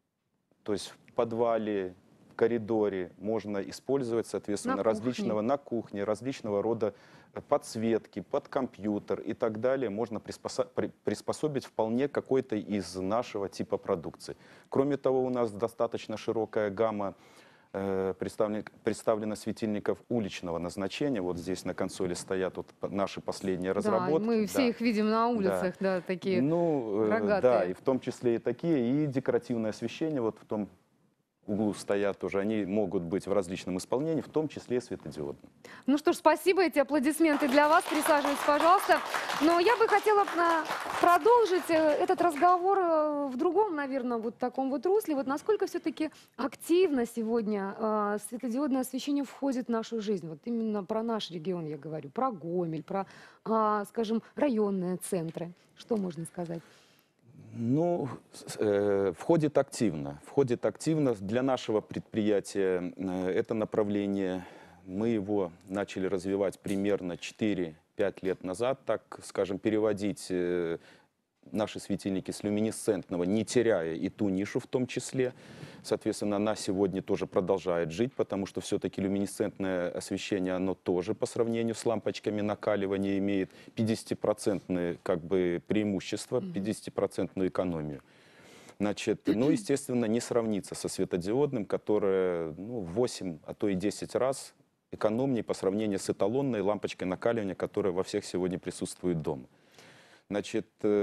то есть в подвале, в коридоре можно использовать, соответственно, на кухне, различного рода подсветки, под компьютер и так далее, можно приспособить вполне какой-то из нашего типа продукции. Кроме того, у нас достаточно широкая гамма представлено светильников уличного назначения. Вот здесь на консоли стоят вот наши последние разработки. Мы все их видим на улицах, да, такие рогатые. Да, и в том числе и такие, и декоративное освещение вот в том углу стоят тоже, они могут быть в различном исполнении, в том числе и светодиодном. Ну что ж, спасибо, эти аплодисменты для вас. Присаживайтесь, пожалуйста. Но я бы хотела продолжить этот разговор в другом, наверное, вот таком вот русле. Вот насколько все-таки активно сегодня светодиодное освещение входит в нашу жизнь. Вот именно про наш регион я говорю, про Гомель, про, скажем, районные центры. Что можно сказать? Ну, входит активно. Входит активно. Для нашего предприятия это направление, мы его начали развивать примерно 4-5 лет назад, так скажем, переводить наши светильники с люминесцентного, не теряя и ту нишу в том числе. Соответственно, она сегодня тоже продолжает жить, потому что все-таки люминесцентное освещение, оно тоже по сравнению с лампочками накаливания имеет 50% как бы преимущество, 50% экономию. Значит, ну, естественно, не сравнится со светодиодным, которое 8, а то и 10 раз экономнее по сравнению с эталонной лампочкой накаливания, которая во всех сегодня присутствует дома. Значит,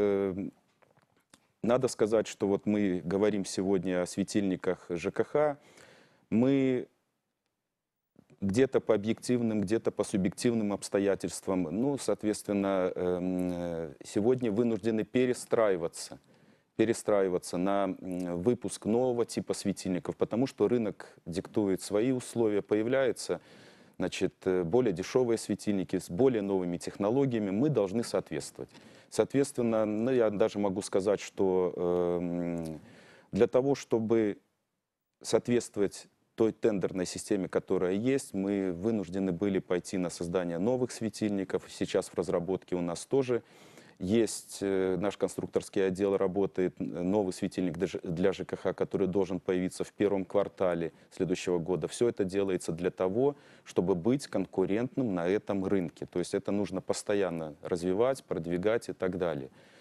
надо сказать, что вот мы говорим сегодня о светильниках ЖКХ, мы где-то по объективным, где-то по субъективным обстоятельствам, ну, соответственно, сегодня вынуждены перестраиваться на выпуск нового типа светильников, потому что рынок диктует свои условия, появляются, значит, более дешевые светильники с более новыми технологиями, мы должны соответствовать. Соответственно, ну, я даже могу сказать, что для того, чтобы соответствовать той тендерной системе, которая есть, мы вынуждены были пойти на создание новых светильников. Сейчас в разработке у нас тоже есть, наш конструкторский отдел работает, новый светильник для ЖКХ, который должен появиться в первом квартале следующего года. Все это делается для того, чтобы быть конкурентным на этом рынке. То есть это нужно постоянно развивать, продвигать и так далее.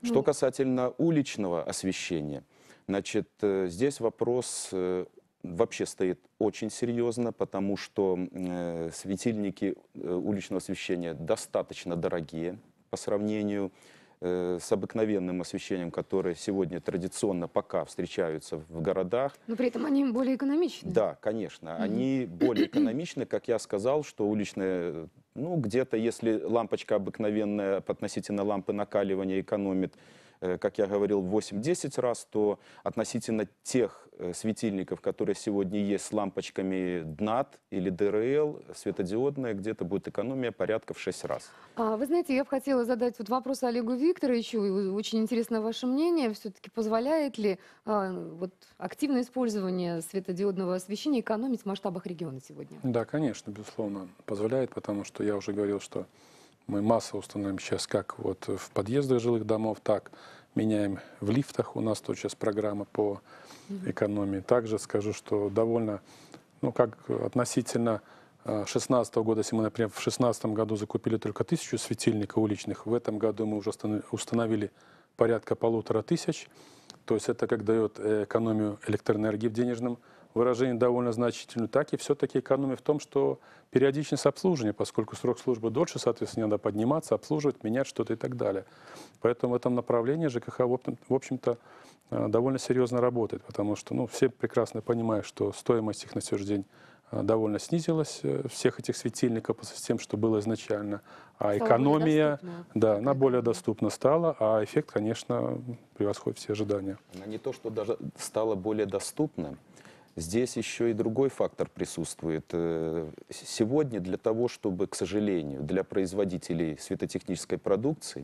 Что касательно уличного освещения, значит, здесь вопрос вообще стоит очень серьезно, потому что светильники уличного освещения достаточно дорогие по сравнению с обыкновенным освещением, которое сегодня традиционно пока встречаются в городах. Но при этом они более экономичны. Да, конечно, они более экономичны. Как я сказал, что уличные, ну, где-то, если лампочка обыкновенная относительно лампы накаливания экономит, как я говорил, в 8-10 раз, то относительно тех светильников, которые сегодня есть с лампочками DNAT или ДРЛ, светодиодная, где-то будет экономия порядка в 6 раз. Вы знаете, я бы хотела задать вот вопрос Олегу Викторовичу. Очень интересно ваше мнение. Все-таки позволяет ли вот активное использование светодиодного освещения экономить в масштабах региона сегодня? Да, конечно, безусловно, позволяет, потому что я уже говорил, что мы массово установим сейчас как вот в подъездах жилых домов, так меняем в лифтах. У нас тут сейчас программа по экономии. Также скажу, что довольно, ну, как относительно 2016 года, если мы, например, в 2016 году закупили только 1000 светильников уличных, в этом году мы уже установили порядка 1500. То есть это как дает экономию электроэнергии в денежном выражении довольно значительную, так и все-таки экономия в том, что периодичность обслуживания, поскольку срок службы дольше, соответственно, надо подниматься, обслуживать, менять что-то и так далее. Поэтому в этом направлении ЖКХ, в общем-то, довольно серьезно работает, потому что, ну, все прекрасно понимают, что стоимость их на сегодняшний день довольно снизилась, всех этих светильников по тем, что было изначально, а экономия, да, она более доступна стала, а эффект, конечно, превосходит все ожидания. Она не то, что даже стала более доступна, здесь еще и другой фактор присутствует. Сегодня для того, чтобы, к сожалению, для производителей светотехнической продукции,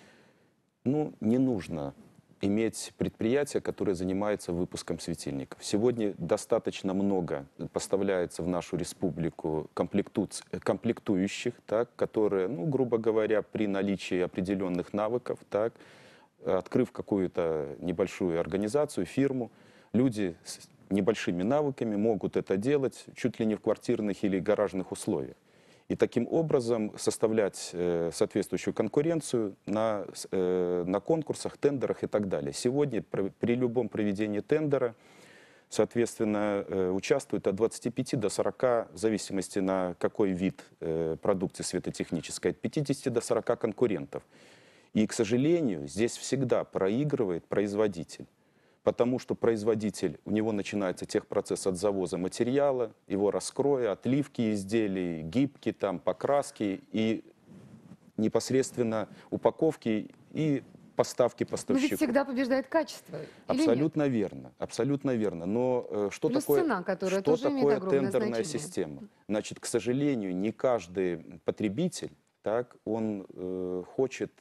ну, не нужно иметь предприятие, которое занимается выпуском светильников. Сегодня достаточно много поставляется в нашу республику комплектующих, так, которые, ну, грубо говоря, при наличии определенных навыков, так, открыв какую-то небольшую организацию, фирму, люди с небольшими навыками могут это делать чуть ли не в квартирных или гаражных условиях. И таким образом составлять соответствующую конкуренцию на конкурсах, тендерах и так далее. Сегодня при любом проведении тендера, соответственно, участвует от 25 до 40, в зависимости на какой вид продукции светотехнической, от 50 до 40 конкурентов. И, к сожалению, здесь всегда проигрывает производитель. Потому что производитель, у него начинается техпроцесс от завоза материала, его раскроя, отливки изделий, гибки, там, покраски и непосредственно упаковки и поставки Но поставщику. ведь всегда побеждает качество, или Абсолютно верно, абсолютно верно. Но что Плюс такое, цена, которая что тоже имеет такое огромное тендерная значение. система? Значит, к сожалению, не каждый потребитель, так, он хочет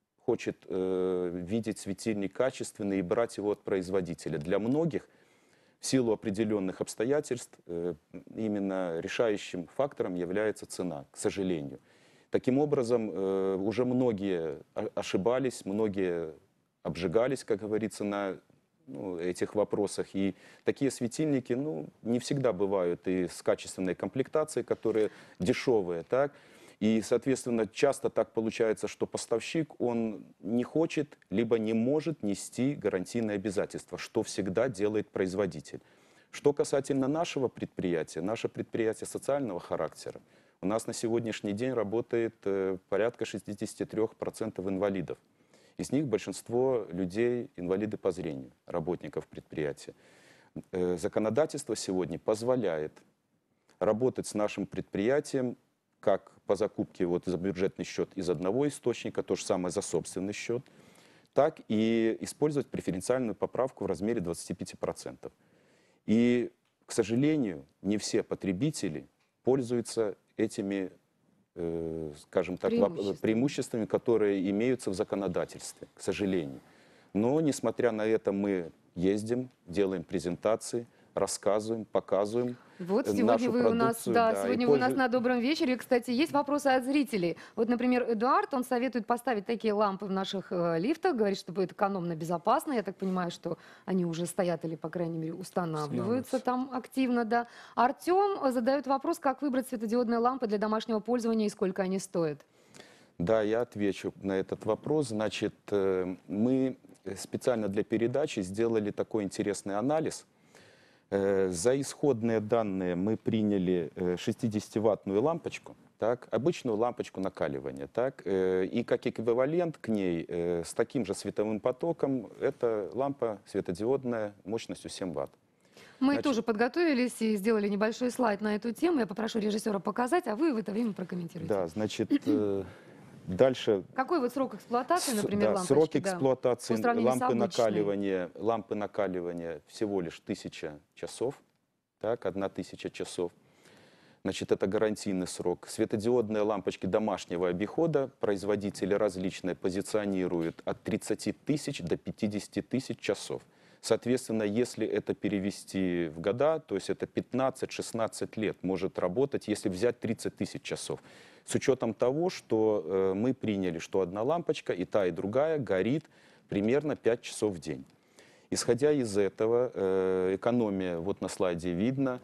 видеть светильник качественный и брать его от производителя. Для многих, в силу определенных обстоятельств, именно решающим фактором является цена, к сожалению. Таким образом, уже многие ошибались, многие обжигались, как говорится, на этих вопросах. И такие светильники, ну, не всегда бывают и с качественной комплектацией, которые дешевые, так. И, соответственно, часто так получается, что поставщик, он не хочет, либо не может нести гарантийные обязательства, что всегда делает производитель. Что касательно нашего предприятия, наше предприятие социального характера, у нас на сегодняшний день работает порядка 63% инвалидов. Из них большинство людей инвалиды по зрению, работников предприятия. Законодательство сегодня позволяет работать с нашим предприятием как по закупке вот за бюджетный счет из одного источника, то же самое за собственный счет, так и использовать преференциальную поправку в размере 25%. И, к сожалению, не все потребители пользуются этими, скажем так, преимуществами, которые имеются в законодательстве, к сожалению. Но, несмотря на это, мы ездим, делаем презентации, рассказываем, показываем Вот нашу сегодня вы у нас, продукцию, да, да, сегодня и вы у нас на добром вечере. Кстати, есть вопросы от зрителей. Вот, например, Эдуард, он советует поставить такие лампы в наших лифтах, говорит, что будет экономно, безопасно. Я так понимаю, что они уже стоят или, по крайней мере, устанавливаются там активно, да. Артем задает вопрос, как выбрать светодиодные лампы для домашнего пользования и сколько они стоят. Да, я отвечу на этот вопрос. Значит, мы специально для передачи сделали такой интересный анализ. За исходные данные мы приняли 60-ваттную лампочку, так, обычную лампочку накаливания, так, и как эквивалент к ней с таким же световым потоком это лампа светодиодная мощностью 7 ватт. Мы Значит, тоже подготовились и сделали небольшой слайд на эту тему. Я попрошу режиссера показать, а вы в это время прокомментируете. Да, значит, дальше Какой вот срок эксплуатации, например, да, лампочки? срок да, эксплуатации по сравнению с лампы накаливания всего лишь 1000 часов, так, 1000 часов. Значит, это гарантийный срок. Светодиодные лампочки домашнего обихода производители различные позиционируют от 30 тысяч до 50 тысяч часов. Соответственно, если это перевести в года, то есть это 15-16 лет может работать, если взять 30 тысяч часов. С учетом того, что мы приняли, что одна лампочка и та, и другая горит примерно 5 часов в день. Исходя из этого, экономия, вот на слайде видно,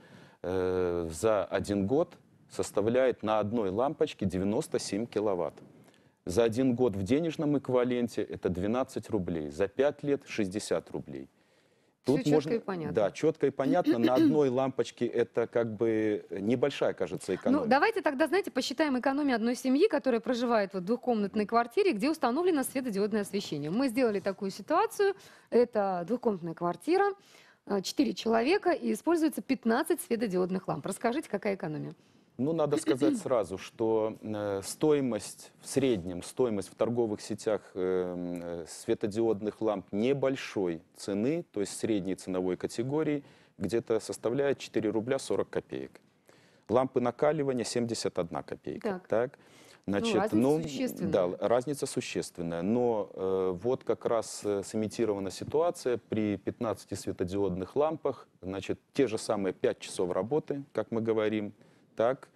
за 1 год составляет на одной лампочке 97 киловатт. За 1 год в денежном эквиваленте это 12 рублей, за 5 лет 60 рублей. Тут все четко и понятно. Да, четко и понятно. На одной лампочке это как бы небольшая, кажется, экономия. Ну, давайте тогда, знаете, посчитаем экономию одной семьи, которая проживает в двухкомнатной квартире, где установлено светодиодное освещение. Мы сделали такую ситуацию. Это двухкомнатная квартира, 4 человека, и используется 15 светодиодных ламп. Расскажите, какая экономия? Ну, надо сказать сразу, что стоимость, в среднем стоимость в торговых сетях светодиодных ламп небольшой цены, то есть средней ценовой категории, где-то составляет 4 рубля 40 копеек. Лампы накаливания 71 копейка. Так. Значит, разница существенная. Да, разница существенная. Но вот как раз сымитирована ситуация при 15 светодиодных лампах. Значит, те же самые 5 часов работы, как мы говорим. Так,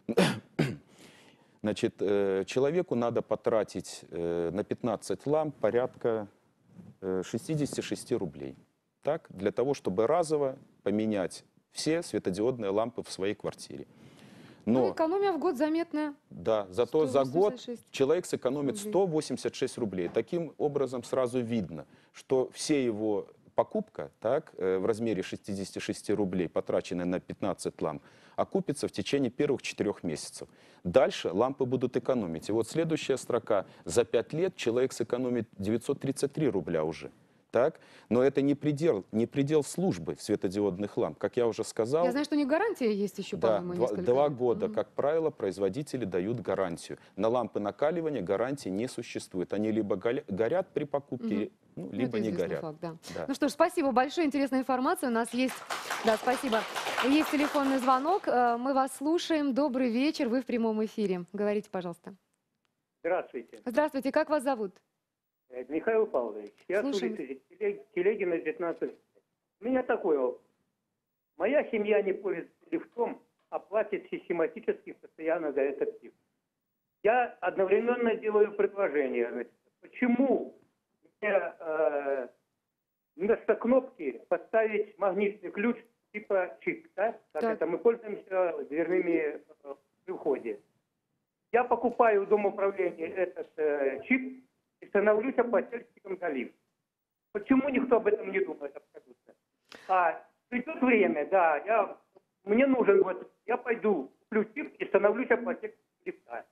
значит, человеку надо потратить на 15 ламп порядка 66 рублей. Так, для того, чтобы разово поменять все светодиодные лампы в своей квартире. Но, ну, экономия в год заметная. Да, зато за год 186 человек сэкономит 186 рублей. Таким образом сразу видно, что все его покупка, так, в размере 66 рублей, потраченная на 15 ламп, окупится в течение первых 4 месяцев. Дальше лампы будут экономить. И вот следующая строка. За 5 лет человек сэкономит 933 рубля уже. Так? Но это не предел службы светодиодных ламп. Как я уже сказал... Я знаю, что у них гарантия есть еще, да, по-моему, несколько 2 лет. года, как правило, производители дают гарантию. На лампы накаливания гарантии не существует. Они либо горят при покупке, ну, либо это не известный горят. факт, да. Да. Ну что ж, спасибо большое, интересная информация. У нас есть, да, спасибо. Есть телефонный звонок, мы вас слушаем. Добрый вечер, вы в прямом эфире. Говорите, пожалуйста. Здравствуйте. Здравствуйте, как вас зовут? Михаил Павлович, я с Слушаем. улицы Телегина, 19. У меня такой вопрос. Моя семья не пользуется лифтом, а платит систематически постоянно за этот лифт. Я одновременно делаю предложение. Значит, почему мне вместо кнопки поставить магнитный ключ типа чип, да? Как Так. это мы пользуемся дверными при входе. Я покупаю в домоуправлении этот чип и становлюсь оплательщиком за лифт. Почему никто об этом не думает абсолютно? А придет время, да, мне нужен, вот, я пойду, куплю чип и становлюсь оплательщиком лифта.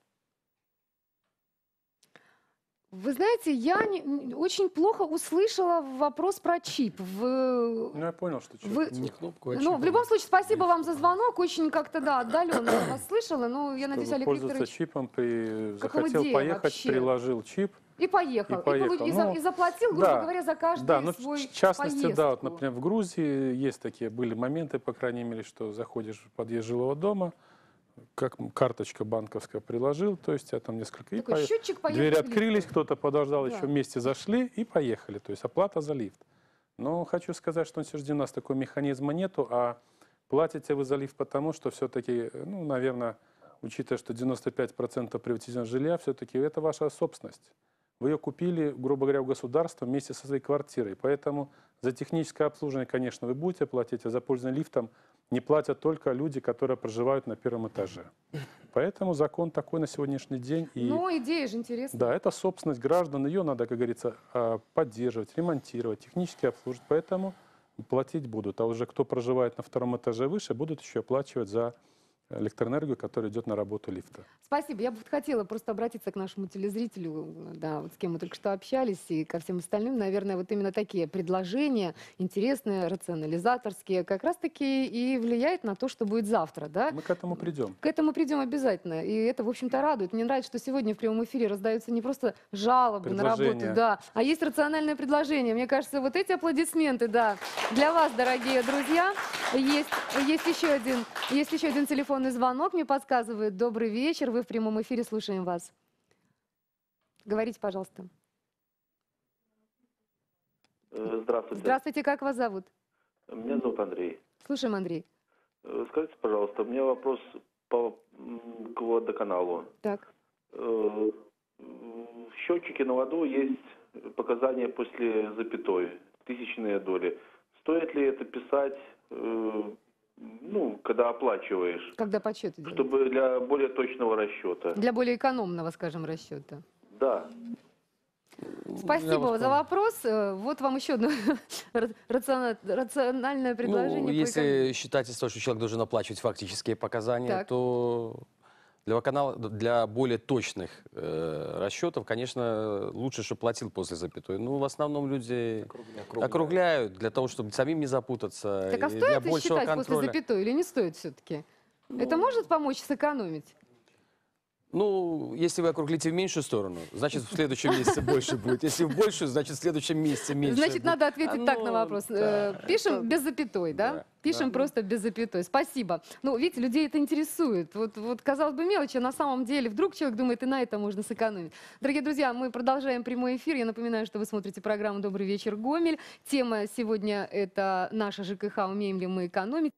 Вы знаете, я очень плохо услышала вопрос про чип. Ну, я понял, что чип. Не кнопку, а Ну, чип. в любом случае, спасибо вам за звонок. Очень как-то, да, отдаленно я вас слышала. Но я надеюсь, Чтобы Олег пользоваться Викторович... чипом, Как вам захотел идея поехать, вообще? приложил чип. И поехал. И поехал. И заплатил, грубо да, говоря, за каждый да, ну, свой в частности, поездку. да, вот, например, в Грузии есть такие, были моменты, по крайней мере, что заходишь в подъезд жилого дома, как карточка банковская приложил, то есть я там несколько... и Такой счетчик поехал. двери открылись, кто-то подождал, Да. еще вместе зашли и поехали. То есть оплата за лифт. Но хочу сказать, что на сегодняшний день у нас такого механизма нету, а платите вы за лифт потому, что все-таки, ну, наверное, учитывая, что 95% приватизированного жилья, все-таки это ваша собственность. Вы ее купили, грубо говоря, у государства вместе со своей квартирой. Поэтому за техническое обслуживание, конечно, вы будете платить, а за пользование лифтом не платят только люди, которые проживают на первом этаже. Поэтому закон такой на сегодняшний день. И, Ну, идея же интересная. да, это собственность граждан, ее надо, как говорится, поддерживать, ремонтировать, технически обслуживать. Поэтому платить будут. А уже кто проживает на втором этаже выше, будут еще оплачивать за электроэнергию, которая идет на работу лифта. Спасибо. Я бы хотела просто обратиться к нашему телезрителю, да, вот с кем мы только что общались, и ко всем остальным. Наверное, вот именно такие предложения, интересные, рационализаторские, как раз-таки и влияет на то, что будет завтра, да? Мы к этому придем. К этому придем обязательно. И это, в общем-то, радует. Мне нравится, что сегодня в прямом эфире раздаются не просто жалобы на работу, Предложения. да, а есть рациональное предложение. Мне кажется, вот эти аплодисменты, да, для вас, дорогие друзья. Есть еще один телефонный звонок, мне подсказывают. Добрый вечер, вы в прямом эфире, слушаем вас. Говорите, пожалуйста. Здравствуйте. Здравствуйте, как вас зовут? Меня зовут Андрей. Слушаем, Андрей. Скажите, пожалуйста, у меня вопрос к водоканалу. Так. В счетчике на воду есть показания после запятой, тысячные доли. Стоит ли это писать, когда оплачиваешь, Когда подсчеты делаете? чтобы для более точного расчета? Для более экономного, скажем, расчета. Да. Спасибо за вопрос. Вот вам еще одно рациональное предложение. Ну, по если экономии. считать из того, что человек должен оплачивать фактические показания, Так. то для водоканала, для более точных расчетов, конечно, лучше, чтобы платил после запятой. Ну, в основном люди округляют для того, чтобы самим не запутаться. Так а и для стоит ли большего считать после контроля. запятой или не стоит все-таки? Это может помочь сэкономить? Ну, если вы округлите в меньшую сторону, значит, в следующем месяце больше будет. Если в большую, значит, в следующем месяце меньше. Значит, будет. надо ответить так на Ну, вопрос. да. Пишем без запятой, да? Да, Пишем просто без запятой. Спасибо. Ну, видите, людей это интересует. Вот казалось бы, мелочи, а на самом деле вдруг человек думает, и на это можно сэкономить. Дорогие друзья, мы продолжаем прямой эфир. Я напоминаю, что вы смотрите программу «Добрый вечер, Гомель». Тема сегодня – это наша ЖКХ «Умеем ли мы экономить?».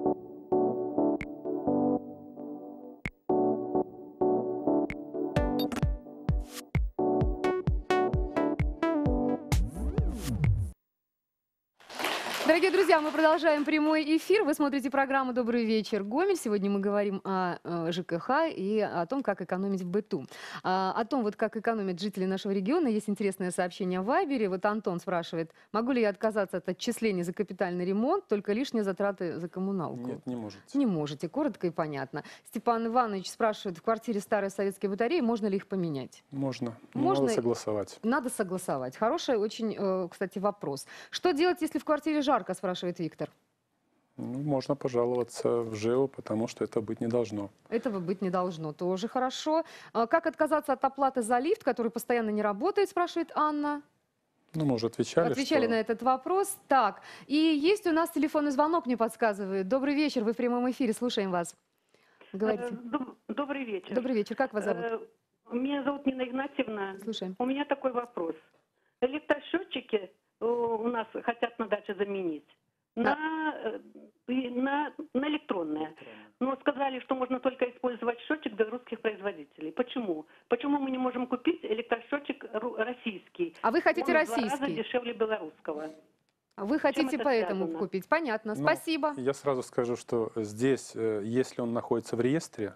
Дорогие друзья, мы продолжаем прямой эфир. Вы смотрите программу «Добрый вечер, Гомель». Сегодня мы говорим о ЖКХ и о том, как экономить в быту. О том, вот как экономят жители нашего региона, есть интересное сообщение в Вайбере. Вот Антон спрашивает, могу ли я отказаться от отчислений за капитальный ремонт, только лишние затраты за коммуналку? Нет, не можете. Не можете, коротко и понятно. Степан Иванович спрашивает, в квартире старые советские батареи, можно ли их поменять? Можно. Можно. Надо согласовать. Надо согласовать. Хороший очень, кстати, вопрос. Что делать, если в квартире жарко, спрашивает Виктор. Ну, можно пожаловаться в ЖЭО, потому что это быть не должно. Этого быть не должно. Тоже хорошо. Как отказаться от оплаты за лифт, который постоянно не работает, спрашивает Анна. Ну, мы уже отвечали, Отвечали что... на этот вопрос. Так, и есть у нас телефонный звонок, мне подсказывает. Добрый вечер, вы в прямом эфире, слушаем вас. Говорите. Добрый вечер. Добрый вечер, как вас зовут? Меня зовут Нина Игнатьевна. Слушаем. У меня такой вопрос. Электросчетчики у нас хотят на даче заменить на электронные. Но сказали, что можно только использовать счетчик белорусских производителей. Почему? Почему мы не можем купить электросчетчик российский? А вы хотите Он в 2 раза российский? дешевле белорусского. Вы хотите это поэтому связано? купить? Понятно, Ну, спасибо. Я сразу скажу, что здесь, если он находится в реестре,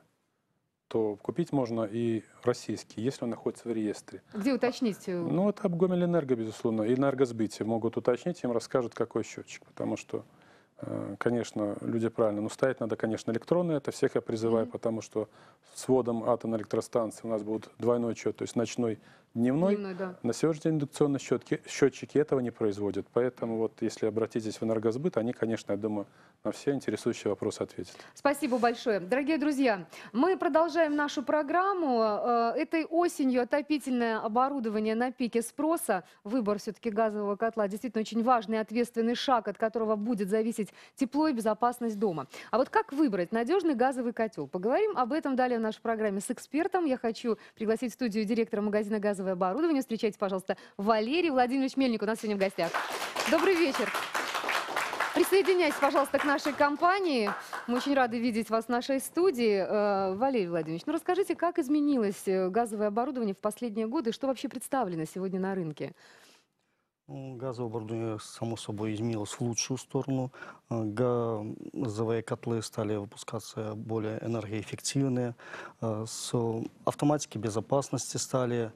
то купить можно и российский, если он находится в реестре. Где уточнить? Ну, это об Гомельэнерго, безусловно, и Энергосбыте могут уточнить, им расскажут, какой счетчик. Потому что, конечно, люди правильно, но ставить надо, конечно, электронные, это всех я призываю, потому что с вводом атомной электростанции у нас будет двойной счет, то есть ночной, дневной. Да. На сегодняшний день индукционные счетчики этого не производят. Поэтому вот если обратитесь в Энергосбыт, они, конечно, я думаю, на все интересующие вопросы ответят. Спасибо большое. Дорогие друзья, мы продолжаем нашу программу. Этой осенью отопительное оборудование на пике спроса. Выбор все-таки газового котла действительно очень важный и ответственный шаг, от которого будет зависеть тепло и безопасность дома. А вот как выбрать надежный газовый котел? Поговорим об этом далее в нашей программе с экспертом. Я хочу пригласить в студию директора магазина «Газовое оборудование». Встречайте, пожалуйста, Валерий Владимирович Мельник у нас сегодня в гостях. Добрый вечер. Присоединяйтесь, пожалуйста, к нашей компании. Мы очень рады видеть вас в нашей студии. Валерий Владимирович, ну расскажите, как изменилось газовое оборудование в последние годы? Что вообще представлено сегодня на рынке? Газовое оборудование, само собой, изменилось в лучшую сторону. Газовые котлы стали выпускаться более энергоэффективные. С автоматики безопасности стали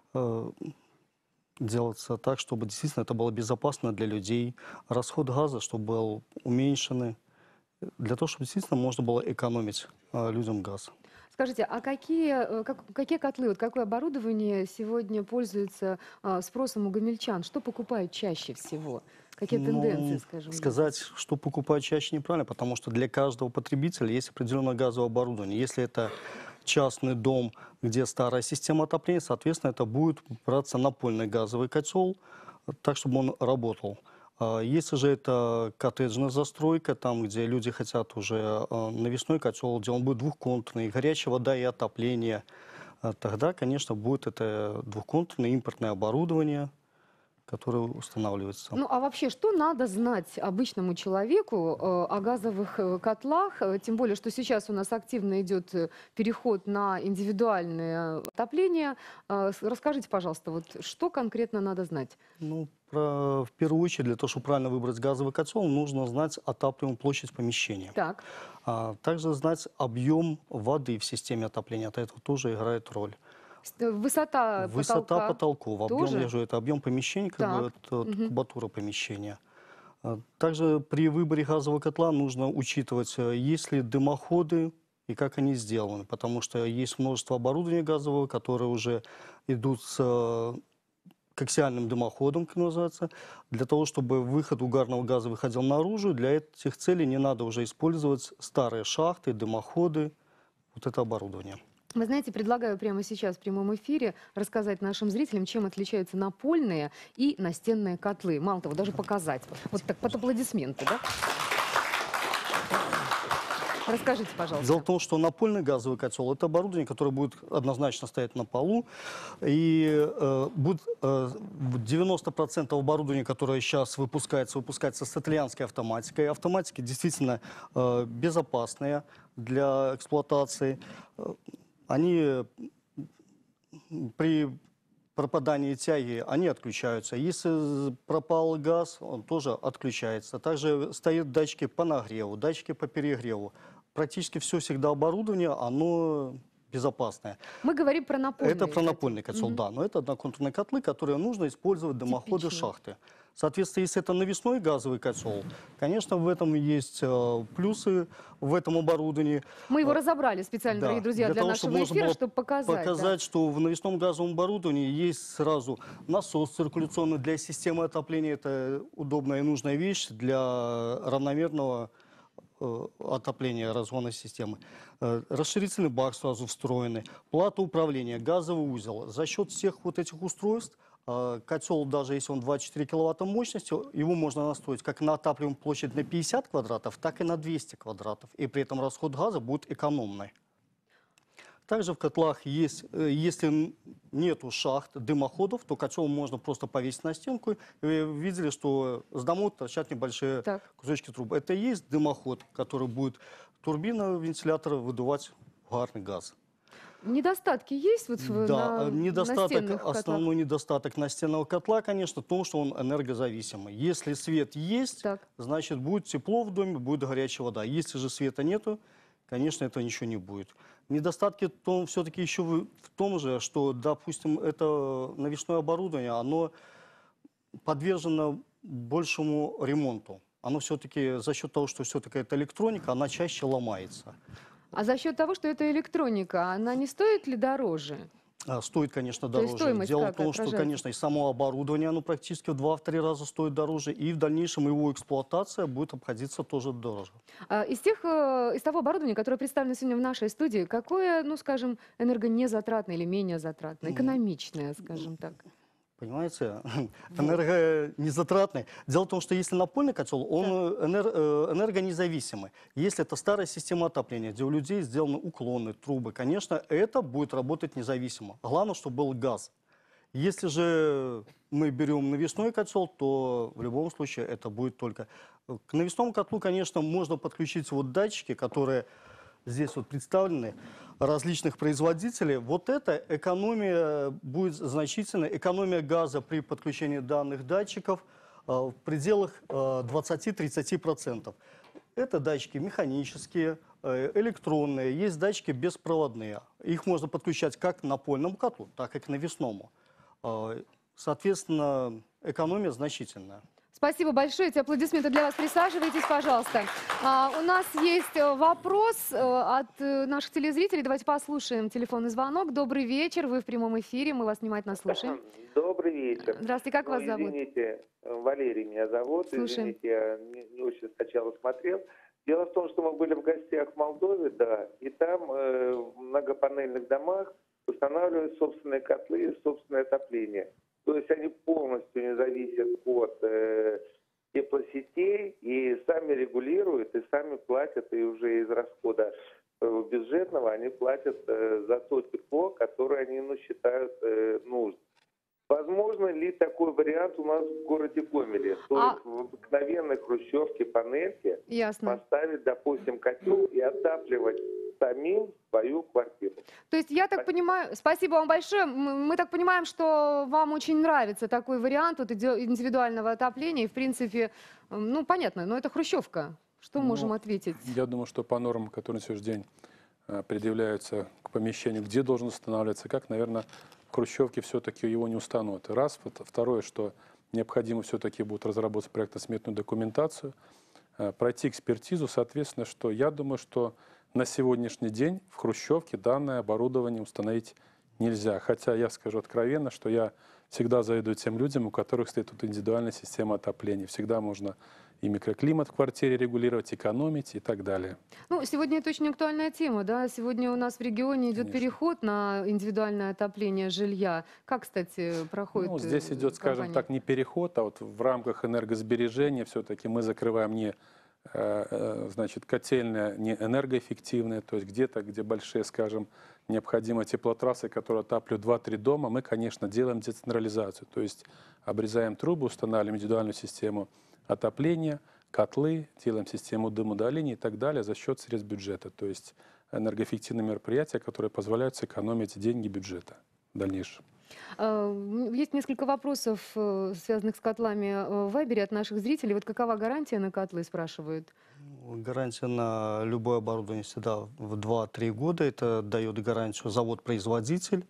делаться так, чтобы действительно это было безопасно для людей. Расход газа, чтобы был уменьшенный, для того, чтобы действительно можно было экономить людям газ. Скажите, а какие котлы, вот какое оборудование сегодня пользуется спросом у гомельчан? Что покупают чаще всего? Какие тенденции, скажем? Сказать, что покупают чаще, неправильно, потому что для каждого потребителя есть определенное газовое оборудование. Если это частный дом, где старая система отопления, соответственно, это будет браться напольный газовый котел, так, чтобы он работал. Если же это коттеджная застройка, там, где люди хотят уже навесной котел, где он будет двухконтурный, горячая вода и отопление, тогда, конечно, будет это двухконтурное импортное оборудование, которое устанавливается. Ну, а вообще, что надо знать обычному человеку о газовых котлах? Тем более, что сейчас у нас активно идет переход на индивидуальное отопление. Расскажите, пожалуйста, вот что конкретно надо знать? Ну, в первую очередь, для того, чтобы правильно выбрать газовый котел, нужно знать отапливаемую площадь помещения. Так. Также знать объем воды в системе отопления. Это тоже играет роль. Высота потолков. Объем, тоже? я же, это объем помещения, это кубатура помещения. Также при выборе газового котла нужно учитывать, есть ли дымоходы и как они сделаны. Потому что есть множество оборудования газового, которые уже идут с коаксиальным дымоходом, как называется. Для того, чтобы выход угарного газа выходил наружу, для этих целей не надо уже использовать старые шахты, дымоходы, вот это оборудование. Вы знаете, предлагаю прямо сейчас в прямом эфире рассказать нашим зрителям, чем отличаются напольные и настенные котлы. Мало того, даже показать. Вот так под аплодисменты, да? Расскажите, пожалуйста. Дело в том, что напольный газовый котел – это оборудование, которое будет однозначно стоять на полу. И будет 90% оборудования, которое сейчас выпускается с итальянской автоматикой. Автоматики действительно безопасные для эксплуатации. Они при пропадании тяги, они отключаются. Если пропал газ, он тоже отключается. Также стоят датчики по нагреву, датчики по перегреву. Практически все всегда оборудование, оно безопасное. Мы говорим про напольный. Это про напольный котел, да. Но это одноконтурные котлы, которые нужно использовать дымоходы, шахты. Соответственно, если это навесной газовый котел, конечно, в этом есть плюсы в этом оборудовании. Мы его разобрали специально, дорогие друзья, для нашего эфира, чтобы показать. Что в навесном газовом оборудовании есть сразу насос циркуляционный для системы отопления. Это удобная и нужная вещь для равномерного отопления разгонной системы. Расширительный бак сразу встроенный, плата управления, газовый узел. За счет всех вот этих устройств котел, даже если он 24 киловатта мощности, его можно настроить как на отапливаемую площадь на 50 квадратов, так и на 200 квадратов. И при этом расход газа будет экономный. Также в котлах есть, если нету шахт, дымоходов, то котел можно просто повесить на стенку. И вы видели, что с домов торчат небольшие кусочки труб. Это и есть дымоход, который будет турбина вентилятора выдувать угарный газ. Недостатки есть вот основной недостаток настенного котла, конечно, в том, что он энергозависимый. Если свет есть, значит будет тепло в доме, будет горячая вода. Если же света нету, конечно, этого ничего не будет. Недостатки все-таки еще в том же, что, допустим, это навесное оборудование, оно подвержено большему ремонту. Оно все-таки за счет того, что все-таки это электроника, она чаще ломается. А за счет того, что это электроника, она не стоит ли дороже? Стоит, конечно, дороже. Дело в том, что, конечно, и само оборудование, оно практически в 2-3 раза стоит дороже, и в дальнейшем его эксплуатация будет обходиться тоже дороже. Из того оборудования, которое представлено сегодня в нашей студии, какое, ну, скажем, энергонезатратное или менее затратное, экономичное, скажем так? Понимаете, энергонезатратный. Дело в том, что если напольный котел, он энергонезависимый. Если это старая система отопления, где у людей сделаны уклоны, трубы, конечно, это будет работать независимо. Главное, чтобы был газ. Если же мы берем навесной котел, то в любом случае это будет только... К навесному котлу, конечно, можно подключить вот датчики, которые здесь вот представлены, различных производителей, вот эта экономия будет значительная. Экономия газа при подключении данных датчиков в пределах 20-30%. Это датчики механические, электронные, есть датчики беспроводные. Их можно подключать как к напольному котлу, так и к навесному. Соответственно, экономия значительная. Спасибо большое. Эти аплодисменты для вас. Присаживайтесь, пожалуйста. У нас есть вопрос от наших телезрителей. Давайте послушаем телефонный звонок. Добрый вечер. Вы в прямом эфире. Мы вас внимательно слушаем. Добрый вечер. Здравствуйте. Как вас зовут? Извините, Валерий меня зовут. Слушаем. Извините, я не очень сначала смотрел. Дело в том, что мы были в гостях в Молдове, да, и там в многопанельных домах устанавливают собственные котлы и собственное отопление. То есть они полностью не зависят от теплосетей и сами регулируют, и сами платят, и уже из расхода бюджетного они платят за то тепло, которое они считают нужным. Возможно ли такой вариант у нас в городе Гомеле? То есть в обыкновенной хрущевке, панельке поставить, допустим, котел и отапливать самим свою квартиру. То есть я так понимаю, спасибо вам большое, мы так понимаем, что вам очень нравится такой вариант вот индивидуального отопления, и в принципе, ну понятно, но это хрущевка. Что можем ответить? Я думаю, что по нормам, которые на сегодняшний день предъявляются к помещению, где должен устанавливаться, как, наверное, в хрущевке все-таки его не установят. Раз. Второе, что необходимо все-таки будет разработать проектно-сметную документацию, пройти экспертизу, соответственно, что я думаю, что на сегодняшний день в хрущевке данное оборудование установить нельзя. Хотя я скажу откровенно, что я всегда завидую тем людям, у которых стоит тут индивидуальная система отопления. Всегда можно и микроклимат в квартире регулировать, экономить и так далее. Ну, сегодня это очень актуальная тема, да? Сегодня у нас в регионе идет переход на индивидуальное отопление жилья. Как, кстати, проходит? Ну, здесь идет, скажем так, не переход, а вот в рамках энергосбережения все-таки мы закрываем не значит, котельная, не энергоэффективная, то есть где-то, где большие, скажем, необходимые теплотрассы, которые отапливают 2-3 дома, мы, конечно, делаем децентрализацию, то есть обрезаем трубы, устанавливаем индивидуальную систему отопления, котлы, делаем систему дымоудаления и так далее за счет средств бюджета, то есть энергоэффективные мероприятия, которые позволяют сэкономить деньги бюджета в дальнейшем. Есть несколько вопросов, связанных с котлами в Вайбере от наших зрителей. Вот какова гарантия на котлы, спрашивают? Гарантия на любое оборудование всегда в 2-3 года. Это дает гарантию завод-производитель.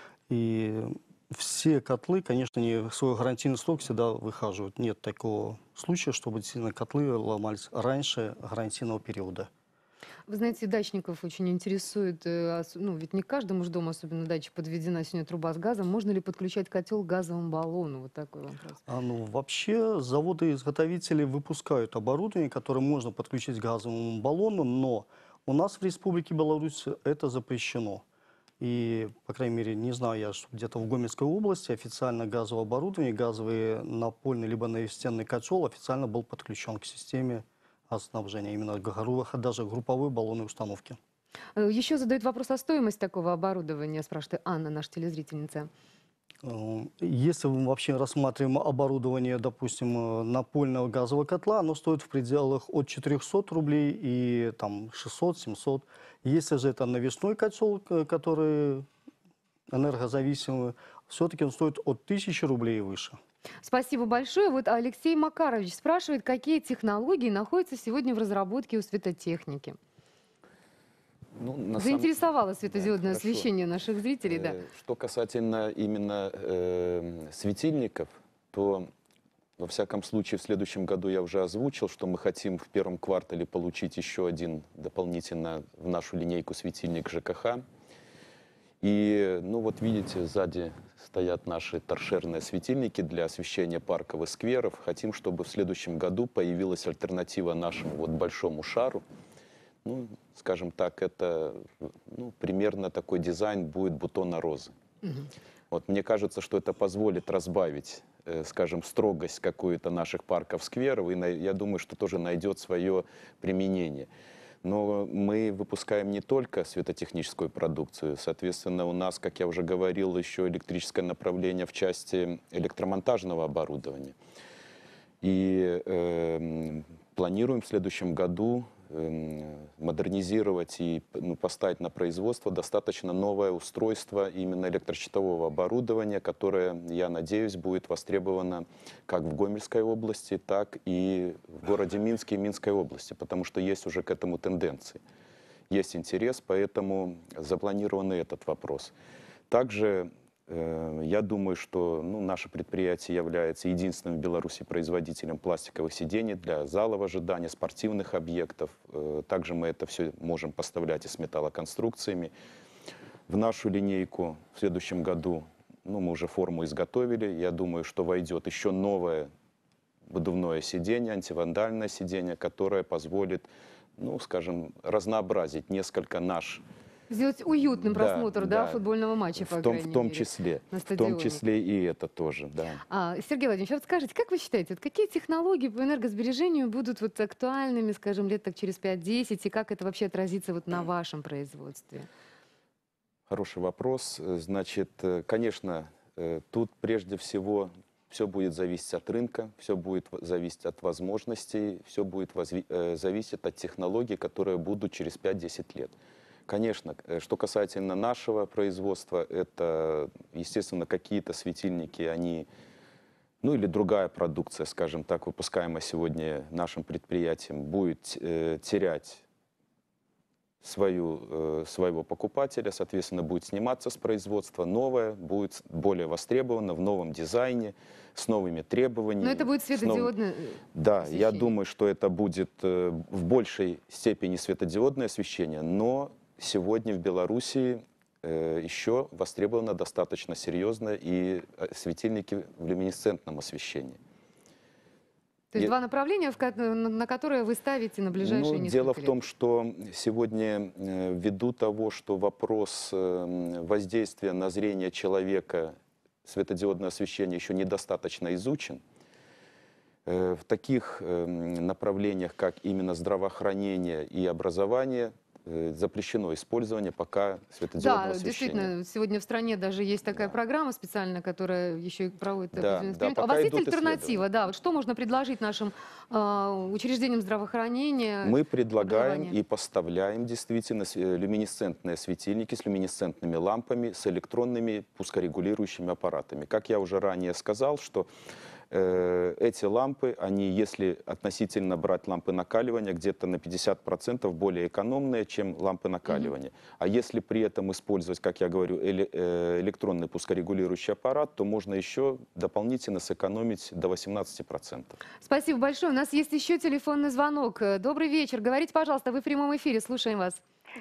И все котлы, конечно, не в свой гарантийный срок всегда выхаживают. Нет такого случая, чтобы действительно котлы ломались раньше гарантийного периода. Вы знаете, дачников очень интересует, ну ведь не каждому же дому, особенно даче, подведена сегодня труба с газом. Можно ли подключать котел к газовому баллону? Вот такой вопрос. Вообще заводы-изготовители выпускают оборудование, которое можно подключить к газовому баллону, но у нас в Республике Беларусь это запрещено. И, по крайней мере, не знаю я, что где-то в Гомельской области официально газовое оборудование, газовый напольный либо навестенный котел официально был подключен к системе снабжения, именно даже групповые баллонные установки. Еще задают вопрос о стоимости такого оборудования, спрашивает Анна, наша телезрительница. Если мы вообще рассматриваем оборудование, допустим, напольного газового котла, оно стоит в пределах от 400 рублей и там 600-700. Если же это навесной котел, который энергозависимый, все-таки он стоит от 1000 рублей и выше. Спасибо большое. Вот Алексей Макарович спрашивает, какие технологии находятся сегодня в разработке у светотехники? Заинтересовало светодиодное освещение наших зрителей, да. Что касательно именно светильников, то, во всяком случае, в следующем году я уже озвучил, что мы хотим в первом квартале получить еще один дополнительно в нашу линейку светильник ЖКХ. И, ну вот видите, сзади стоят наши торшерные светильники для освещения парков и скверов. Хотим, чтобы в следующем году появилась альтернатива нашему вот большому шару. Ну, скажем так, это примерно такой дизайн будет бутона розы. Вот, мне кажется, что это позволит разбавить, скажем, строгость какую-то наших парков, скверов, и я думаю, что тоже найдет свое применение. Но мы выпускаем не только светотехническую продукцию. Соответственно, у нас, как я уже говорил, еще электрическое направление в части электромонтажного оборудования. И планируем в следующем году модернизировать и поставить на производство достаточно новое устройство именно электрощитового оборудования, которое, я надеюсь, будет востребовано как в Гомельской области, так и в городе Минске и Минской области, потому что есть уже к этому тенденции. Есть интерес, поэтому запланирован и этот вопрос. Также я думаю, что наше предприятие является единственным в Беларуси производителем пластиковых сидений для залов ожидания, спортивных объектов. Также мы это все можем поставлять и с металлоконструкциями. В нашу линейку в следующем году мы уже форму изготовили. Я думаю, что войдет еще новое выдувное сиденье, антивандальное сиденье, которое позволит, скажем, разнообразить несколько наш... Сделать уютным просмотр, футбольного матча, по крайней мере. В том числе и это тоже, да. Сергей Владимирович, вот скажите, как вы считаете, какие технологии по энергосбережению будут актуальными, скажем, лет так через 5-10, и как это вообще отразится на вашем производстве? Хороший вопрос. Значит, конечно, тут прежде всего все будет зависеть от рынка, все будет зависеть от возможностей, все будет зависеть от технологий, которые будут через 5-10 лет. Конечно, что касательно нашего производства, это, естественно, какие-то светильники, они, или другая продукция, скажем так, выпускаемая сегодня нашим предприятием, будет терять своего покупателя, соответственно, будет сниматься с производства, новое будет более востребовано в новом дизайне, с новыми требованиями. Но это будет светодиодное Да, освещение. я думаю, что это будет в большей степени светодиодное освещение, но сегодня в Беларуси еще востребовано достаточно серьезно и светильники в люминесцентном освещении. То есть два направления, на которые вы ставите на ближайшие несколько Дело лет. в том, что сегодня, ввиду того, что вопрос воздействия на зрение человека, светодиодное освещение еще недостаточно изучен, в таких направлениях, как именно здравоохранение и образование, запрещено использование пока светодиодного освещения. Действительно, сегодня в стране даже есть такая программа специальная, которая еще и проводит определенные эксперименты. пока У вас есть идут альтернатива? Да, вот что можно предложить нашим учреждениям здравоохранения? Мы предлагаем и поставляем действительно люминесцентные светильники с люминесцентными лампами, с электронными пускорегулирующими аппаратами. Как я уже ранее сказал, что эти лампы, они, если относительно брать лампы накаливания, где-то на 50% более экономные, чем лампы накаливания. А если при этом использовать, как я говорю, электронный пускорегулирующий аппарат, то можно еще дополнительно сэкономить до 18%. Спасибо большое. У нас есть еще телефонный звонок. Добрый вечер. Говорите, пожалуйста, вы в прямом эфире. Слушаем вас.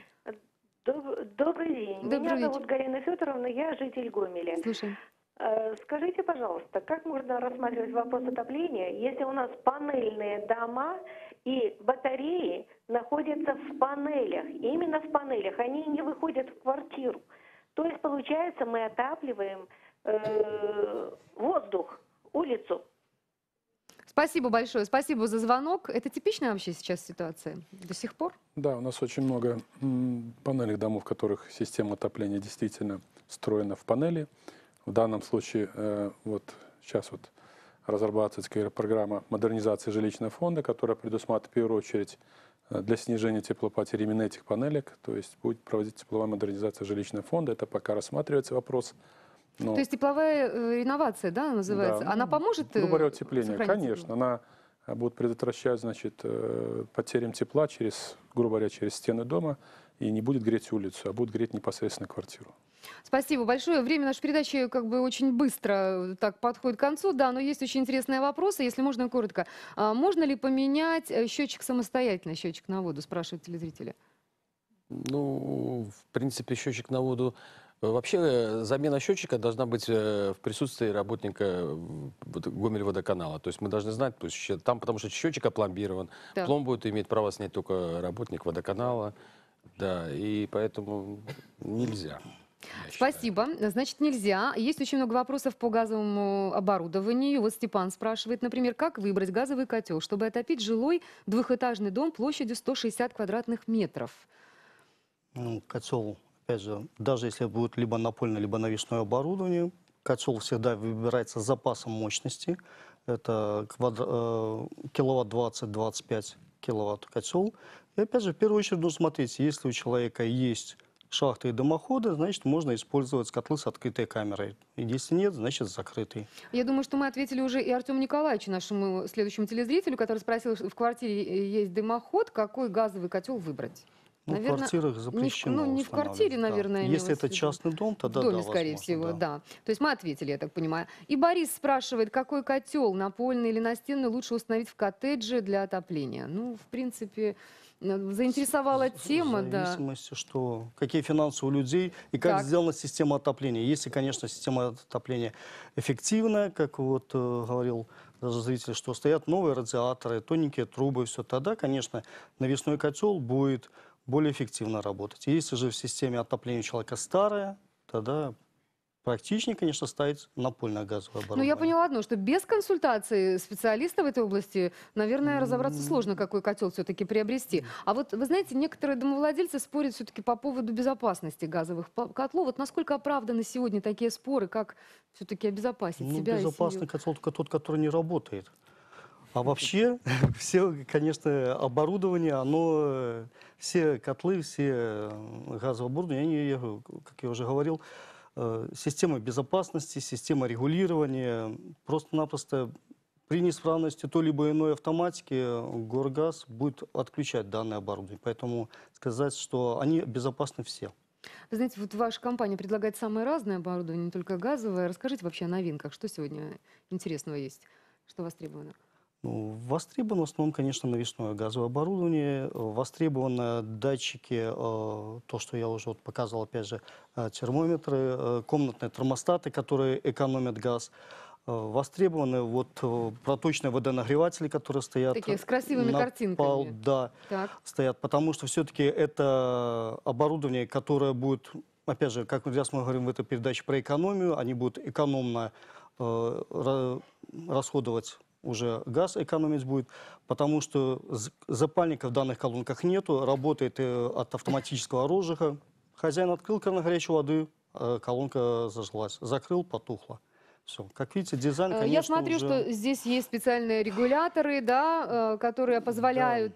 Добрый день. Меня зовут Галина Федоровна, я житель Гомеля. Слушаем. Скажите, пожалуйста, как можно рассматривать вопрос отопления, если у нас панельные дома и батареи находятся в панелях, именно в панелях, они не выходят в квартиру. То есть, получается, мы отапливаем воздух, улицу. Спасибо большое. Спасибо за звонок. Это типичная вообще сейчас ситуация до сих пор? Да, у нас очень много панельных домов, в которых система отопления действительно встроена в панели. В данном случае вот сейчас разрабатывается программа модернизации жилищного фонда, которая предусматривает в первую очередь для снижения теплопотерь именно этих панелек, то есть будет проводить тепловая модернизация жилищного фонда. Это пока рассматривается вопрос. То есть тепловая реновация, да, называется? Да, она поможет? Грубо говоря, утепление, конечно. Она будет предотвращать, потерям тепла грубо говоря, через стены дома и не будет греть улицу, а будет греть непосредственно квартиру. Спасибо большое. Время нашей передачи очень быстро так подходит к концу, да, но есть очень интересные вопросы, если можно коротко. Можно ли поменять счетчик самостоятельно, счетчик на воду, спрашивают телезрители? В принципе, счетчик на воду... Вообще, замена счетчика должна быть в присутствии работника Гомельводоканала. То есть мы должны знать, там, потому что счетчик опломбирован, да. Пломбу будет иметь право снять только работник водоканала, да, и поэтому нельзя. Спасибо. Значит, нельзя. Есть очень много вопросов по газовому оборудованию. Вот Степан спрашивает, например, как выбрать газовый котел, чтобы отопить жилой двухэтажный дом площадью 160 квадратных метров? Котел, опять же, даже если будет либо напольное, либо навесное оборудование, котел всегда выбирается с запасом мощности. Это киловатт 20-25 киловатт котел. И опять же, в первую очередь, нужно смотреть, если у человека есть шахты и дымоходы, значит, можно использовать котлы с открытой камерой. И если нет, значит, закрытый. Я думаю, что мы ответили уже и Артему Николаевичу, нашему следующему телезрителю, который спросил, в квартире есть дымоход, какой газовый котел выбрать. Ну, в квартирах запрещено. Не в квартире, наверное. Если это частный дом, тогда в доме, да, скорее возможно, всего, да. да. То есть мы ответили, я так понимаю. И Борис спрашивает, какой котел, напольный или настенный, лучше установить в коттедже для отопления? Ну, в принципе, заинтересовала тема, В да. зависимости, что, какие финансы у людей и как Так. сделана система отопления. Если, конечно, система отопления эффективная, как вот говорил даже зритель, что стоят новые радиаторы, тоненькие трубы, все, тогда, конечно, навесной котел будет более эффективно работать. Если же в системе отопления у человека старая, тогда практичнее, конечно, ставить напольное газовое Ну, оборудование. я поняла одно, что без консультации специалиста в этой области, наверное, разобраться сложно, какой котел все-таки приобрести. А вот, вы знаете, некоторые домовладельцы спорят все-таки по поводу безопасности газовых котлов. Вот насколько оправданы сегодня такие споры, как все-таки обезопасить Ну, себя и безопасный семью? котел только тот, который не работает. А вообще, все, конечно, оборудование, оно, все котлы, все газовое оборудование, они, как я уже говорил, система безопасности, система регулирования. Просто-напросто при неисправности той либо иной автоматики Горгаз будет отключать данное оборудование. Поэтому сказать, что они безопасны все. Вы знаете, вот ваша компания предлагает самое разное оборудование, не только газовое. Расскажите вообще о новинках, что сегодня интересного есть, что востребовано? Ну, востребовано в основном, конечно, навесное газовое оборудование, востребованы датчики, то, что я уже вот показывал, опять же, термометры, комнатные термостаты, которые экономят газ. Востребованы вот проточные водонагреватели, которые стоят Такие с красивыми на картинками. да, Так. стоят, потому что все-таки это оборудование, которое будет, опять же, как раз мы говорим в этой передаче про экономию, они будут экономно расходовать уже газ, экономить будет, потому что запальника в данных колонках нету, работает от автоматического розжига. Хозяин открыл кран горячей воды, колонка зажглась, закрыл, потухла. Все. Как видите, дизайн, конечно, Я смотрю, уже... что здесь есть специальные регуляторы, да, которые позволяют...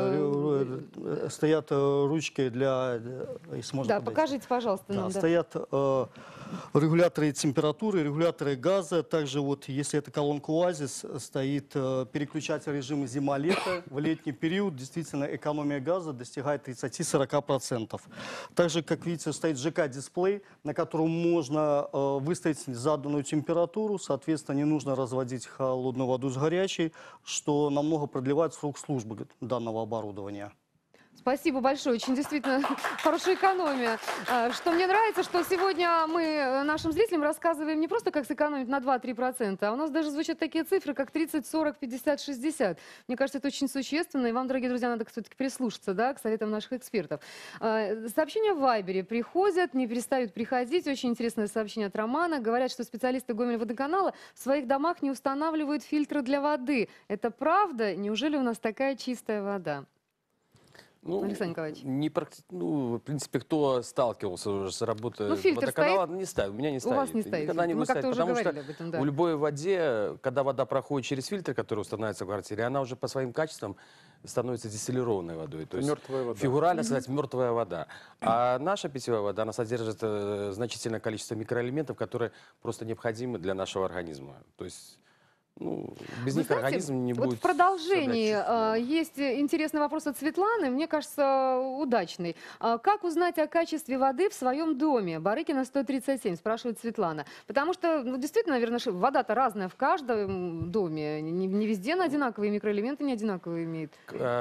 Стоят ручки для... Если можно Да, подойти. покажите, пожалуйста, Да, нам. Да. стоят регуляторы температуры, регуляторы газа. Также вот, если это колонка УАЗИС, стоит переключатель режима зима-лето. В летний период действительно экономия газа достигает 30-40%. Также, как видите, стоит ЖК-дисплей, на котором можно выставить заданную температуру. Соответственно, не нужно разводить холодную воду с горячей, что намного продлевает срок службы данного оборудования. Спасибо большое, очень действительно хорошая экономия. Что мне нравится, что сегодня мы нашим зрителям рассказываем не просто, как сэкономить на 2-3%, а у нас даже звучат такие цифры, как 30, 40, 50, 60. Мне кажется, это очень существенно, и вам, дорогие друзья, надо все-таки прислушаться, да, к советам наших экспертов. Сообщения в Вайбере приходят, не перестают приходить. Очень интересное сообщение от Романа. Говорят, что специалисты Гомельводоканала в своих домах не устанавливают фильтры для воды. Это правда? Неужели у нас такая чистая вода? Ну, Александр Николаевич. Ну, в принципе, кто сталкивался уже с работой Ну, фильтр водоканала, стоит? не ставит. У меня не У стоит. вас не стоит Никогда не фильтр. Мы будет как-то стоять, уже потому что говорили об этом, да. в любой воде, когда вода проходит через фильтр, который устанавливается в квартире, она уже по своим качествам становится дистиллированной водой. То есть Мертвая вода. фигурально сказать, мертвая вода. А наша питьевая вода, она содержит значительное количество микроэлементов, которые просто необходимы для нашего организма. То есть ну, без Вы них знаете, организм не вот будет... в продолжении соблюдать есть интересный вопрос от Светланы, мне кажется, удачный. Как узнать о качестве воды в своем доме? Барыкина 137, спрашивает Светлана. Потому что, ну, действительно, наверное, вода-то разная в каждом доме. Не везде она одинаковые, микроэлементы не одинаковые имеют.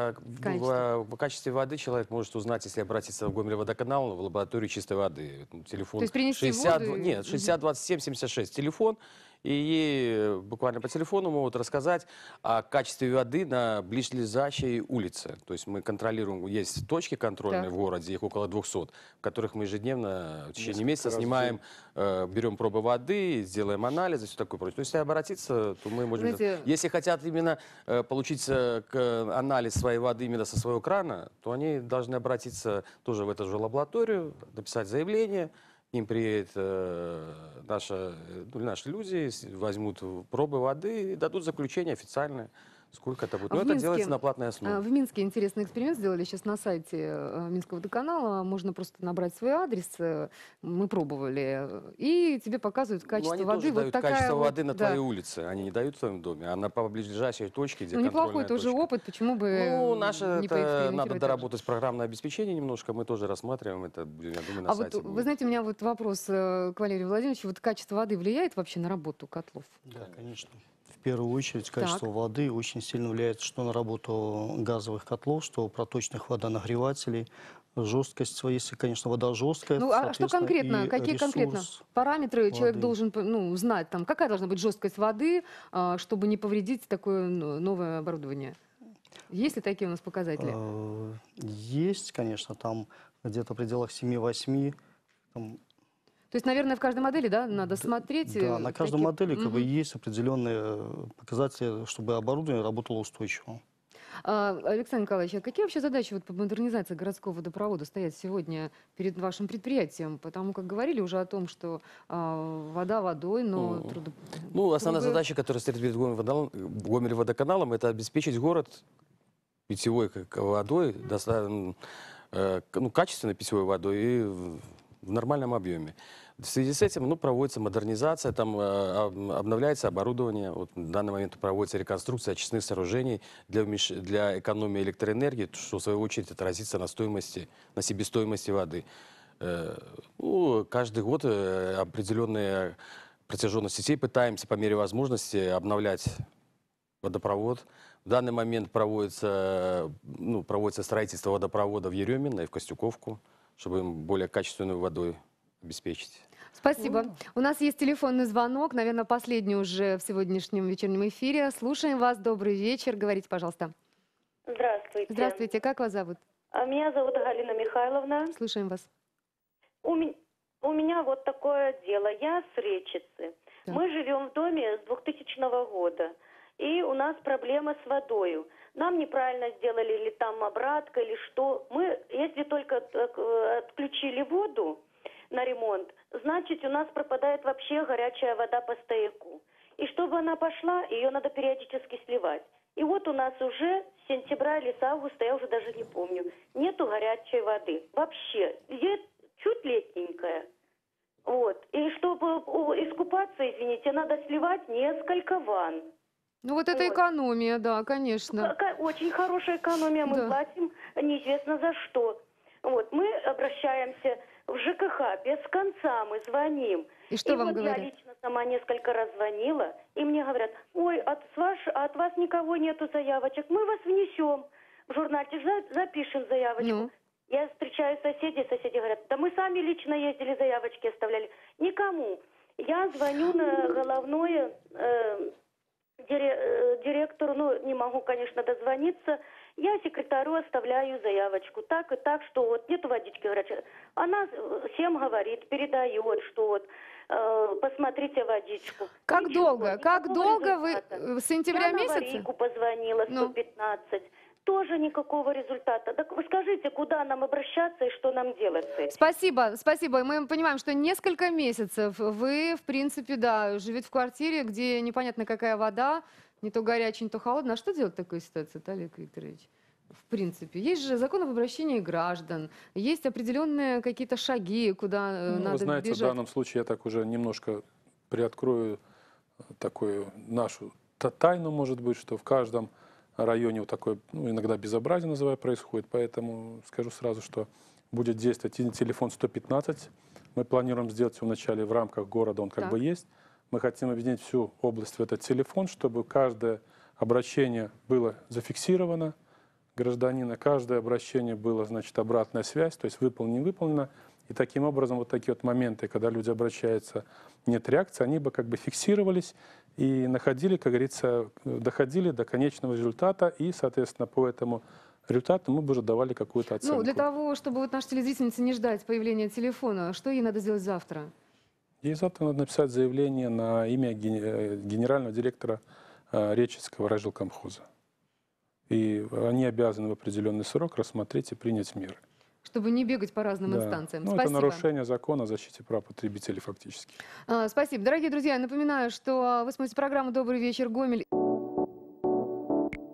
В качестве воды человек может узнать, если обратиться в Гомельводоканал в лабораторию чистой воды. Телефон То есть принести 60, воду и- нет, 60 27 76 телефон. И ей буквально по телефону могут рассказать о качестве воды на близлежащей улице. То есть мы контролируем, есть точки контрольные Так. в городе, их около 200, в которых мы ежедневно в течение Несколько месяца раз в снимаем, берем пробы воды, делаем анализы, все такое прочее. То есть если обратиться, то мы можем... Знаете- Если хотят именно получить анализ своей воды именно со своего крана, то они должны обратиться тоже в эту же лабораторию, написать заявление. Им приедут наши люди, возьмут пробы воды и дадут заключение официальное. Сколько это будет? В Ну, это Минске, делается на платной основе. В Минске интересный эксперимент сделали сейчас на сайте Минского водоканала. Можно просто набрать свой адрес. Мы пробовали. И тебе показывают Ну, качество они воды. тоже Вот дают такая качество вот, воды на да. твоей улице. Они не дают в твоем доме, а на ближайшей точке, где Ну, неплохой контрольная тоже точка. опыт. Почему бы Ну, наше не это поэкспериментировать надо так же? доработать программное обеспечение немножко. Мы тоже рассматриваем это, я думаю, на А вот сайте вы будет. знаете, у меня вот вопрос к Валерию Владимировичу. Вот качество воды влияет вообще на работу котлов? Да, конечно. В первую очередь качество воды очень сильно влияет что на работу газовых котлов, что проточных водонагревателей, жесткость, если, конечно, вода жесткая. Ну, а что конкретно, и какие конкретно ресурс параметры человек воды. должен знать? Там, какая должна быть жесткость воды, чтобы не повредить такое новое оборудование? Есть ли такие у нас показатели? Есть, конечно, там где-то в пределах 7-8. То есть, наверное, в каждой модели, да, надо смотреть? Да, на каждой модели как бы Мгм. есть определенные показатели, чтобы оборудование работало устойчиво. Александр Николаевич, а какие вообще задачи вот по модернизации городского водопровода стоят сегодня перед вашим предприятием? Потому как говорили уже о том, что вода водой, но Ну, основная трубы- задача, которая стоит перед Гомель-водоканалом, это обеспечить город питьевой водой, качественной питьевой водой и в нормальном объеме. В связи с этим проводится модернизация, там обновляется оборудование. Вот в данный момент проводится реконструкция очистных сооружений для экономии электроэнергии, что в свою очередь отразится на себестоимости воды. Каждый год определенные протяженность сетей пытаемся по мере возможности обновлять водопровод. В данный момент проводится строительство водопровода в Еремино и в Костюковку, чтобы им более качественную водой обеспечить. Спасибо. У нас есть телефонный звонок, наверное, последний уже в сегодняшнем вечернем эфире. Слушаем вас. Добрый вечер. Говорите, пожалуйста. Здравствуйте. Здравствуйте. Как вас зовут? Меня зовут Галина Михайловна. Слушаем вас. У меня вот такое дело. Я с Речицы. Так. Мы живем в доме с 2000 года. И у нас проблема с водой. Нам неправильно сделали или там обратка, или что. Мы, если только отключили воду на ремонт, значит, у нас пропадает вообще горячая вода по стояку. И чтобы она пошла, ее надо периодически сливать. И вот у нас уже с сентября или с августа, я уже даже не помню, нету горячей воды. Вообще. Чуть летненькая. Вот. И чтобы искупаться, извините, надо сливать несколько ванн. Ну вот это экономия, да, конечно. Очень хорошая экономия. Мы платим неизвестно за что. Вот. Мы обращаемся в ЖКХ без конца, мы звоним. И что вам вот говорят? Я лично сама несколько раз звонила, и мне говорят: ой, от вас никого нету заявочек, мы вас внесем в журнальчик, запишем заявочку. Ну. Я встречаю соседи говорят: да мы сами лично ездили, заявочки оставляли. Никому. Я звоню на головное директору, не могу, конечно, дозвониться. Я секретарю оставляю заявочку. Так и так, что вот нет водички горячей. Она всем говорит, передает, что вот посмотрите водичку. Как Ничего, долго? Как никакого долго результата. вы с сентября Я месяца? на аварийку позвонила, 115. Тоже никакого результата. Так вы скажите, куда нам обращаться и что нам делать с этим? Спасибо, спасибо. Мы понимаем, что несколько месяцев вы, в принципе, да, живете в квартире, где непонятно какая вода, не то горячая, не то холодная. А что делать в такой ситуации, Олег Викторович? В принципе, есть же закон об обращении граждан, есть определенные какие-то шаги, куда надо Вы знаете, бежать. в данном случае я так уже немножко приоткрою такую нашу тайну, может быть, что в каждом районе вот такое, иногда безобразие, называю, происходит. Поэтому скажу сразу, что будет действовать телефон 115. Мы планируем сделать его вначале в рамках города, он как бы есть. Мы хотим объединить всю область в этот телефон, чтобы каждое обращение было зафиксировано гражданина, каждое обращение было, значит, обратная связь, то есть выполнено, не выполнено. И таким образом вот такие вот моменты, когда люди обращаются, нет реакции, они бы как бы фиксировались и находили, как говорится, доходили до конечного результата, и, соответственно, по этому результату мы бы уже давали какую-то оценку. Ну, для того, чтобы вот наша телезрительница не ждать появления телефона, что ей надо сделать завтра? Ей завтра надо написать заявление на имя генерального директора Речицкого райжилкомхоза. И они обязаны в определенный срок рассмотреть и принять меры. Чтобы не бегать по разным инстанциям. Ну, это нарушение закона о защите прав потребителей фактически. Спасибо. Дорогие друзья, я напоминаю, что вы смотрите программу «Добрый вечер, Гомель».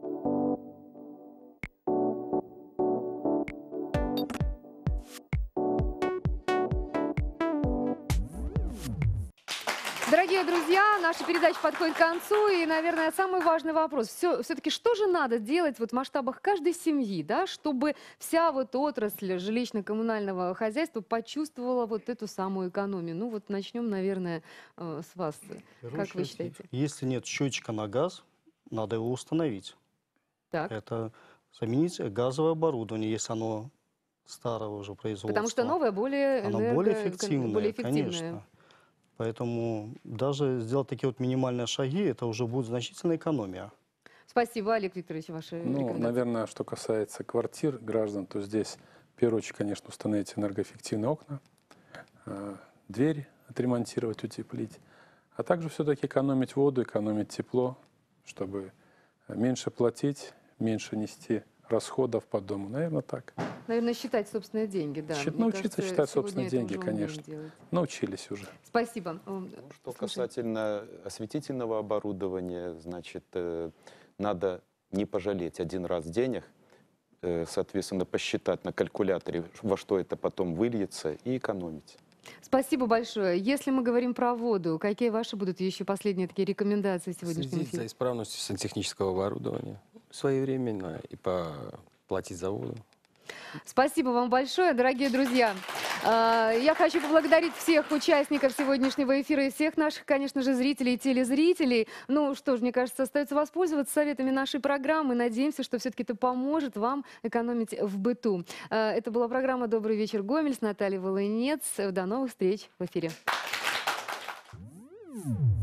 дорогие друзья, наша передача подходит к концу. И, наверное, самый важный вопрос. Все-таки что же надо делать вот в масштабах каждой семьи, да, чтобы вся вот отрасль жилищно-коммунального хозяйства почувствовала вот эту самую экономию? Ну вот начнем, наверное, с вас. Как вы считаете? Если нет счетчика на газ, надо его установить. Так. Это заменить газовое оборудование, если оно старого уже производства. Потому что новое оно более эффективное, конечно. Поэтому даже сделать такие вот минимальные шаги, это уже будет значительная экономия. Спасибо, Олег Викторович, ваши рекомендации. Наверное, что касается квартир граждан, то здесь в первую очередь, конечно, установить энергоэффективные окна, двери отремонтировать, утеплить, а также все-таки экономить воду, экономить тепло, чтобы меньше платить, меньше нести расходов по дому. Наверное, так. Наверное, считать собственные деньги, да. Научиться считать собственные деньги, конечно. Научились уже. Спасибо. Что касательно осветительного оборудования, значит, надо не пожалеть один раз денег, соответственно, посчитать на калькуляторе, во что это потом выльется, и экономить. Спасибо большое. Если мы говорим про воду, какие ваши будут еще последние такие рекомендации сегодняшнего Следить эфира? за исправностью сантехнического оборудования своевременно и платить за воду. Спасибо вам большое, дорогие друзья. Я хочу поблагодарить всех участников сегодняшнего эфира и всех наших, конечно же, зрителей и телезрителей. Ну что ж, мне кажется, остается воспользоваться советами нашей программы. Надеемся, что все-таки это поможет вам экономить в быту. Это была программа «Добрый вечер, Гомель» с Натальей Волынец. До новых встреч в эфире.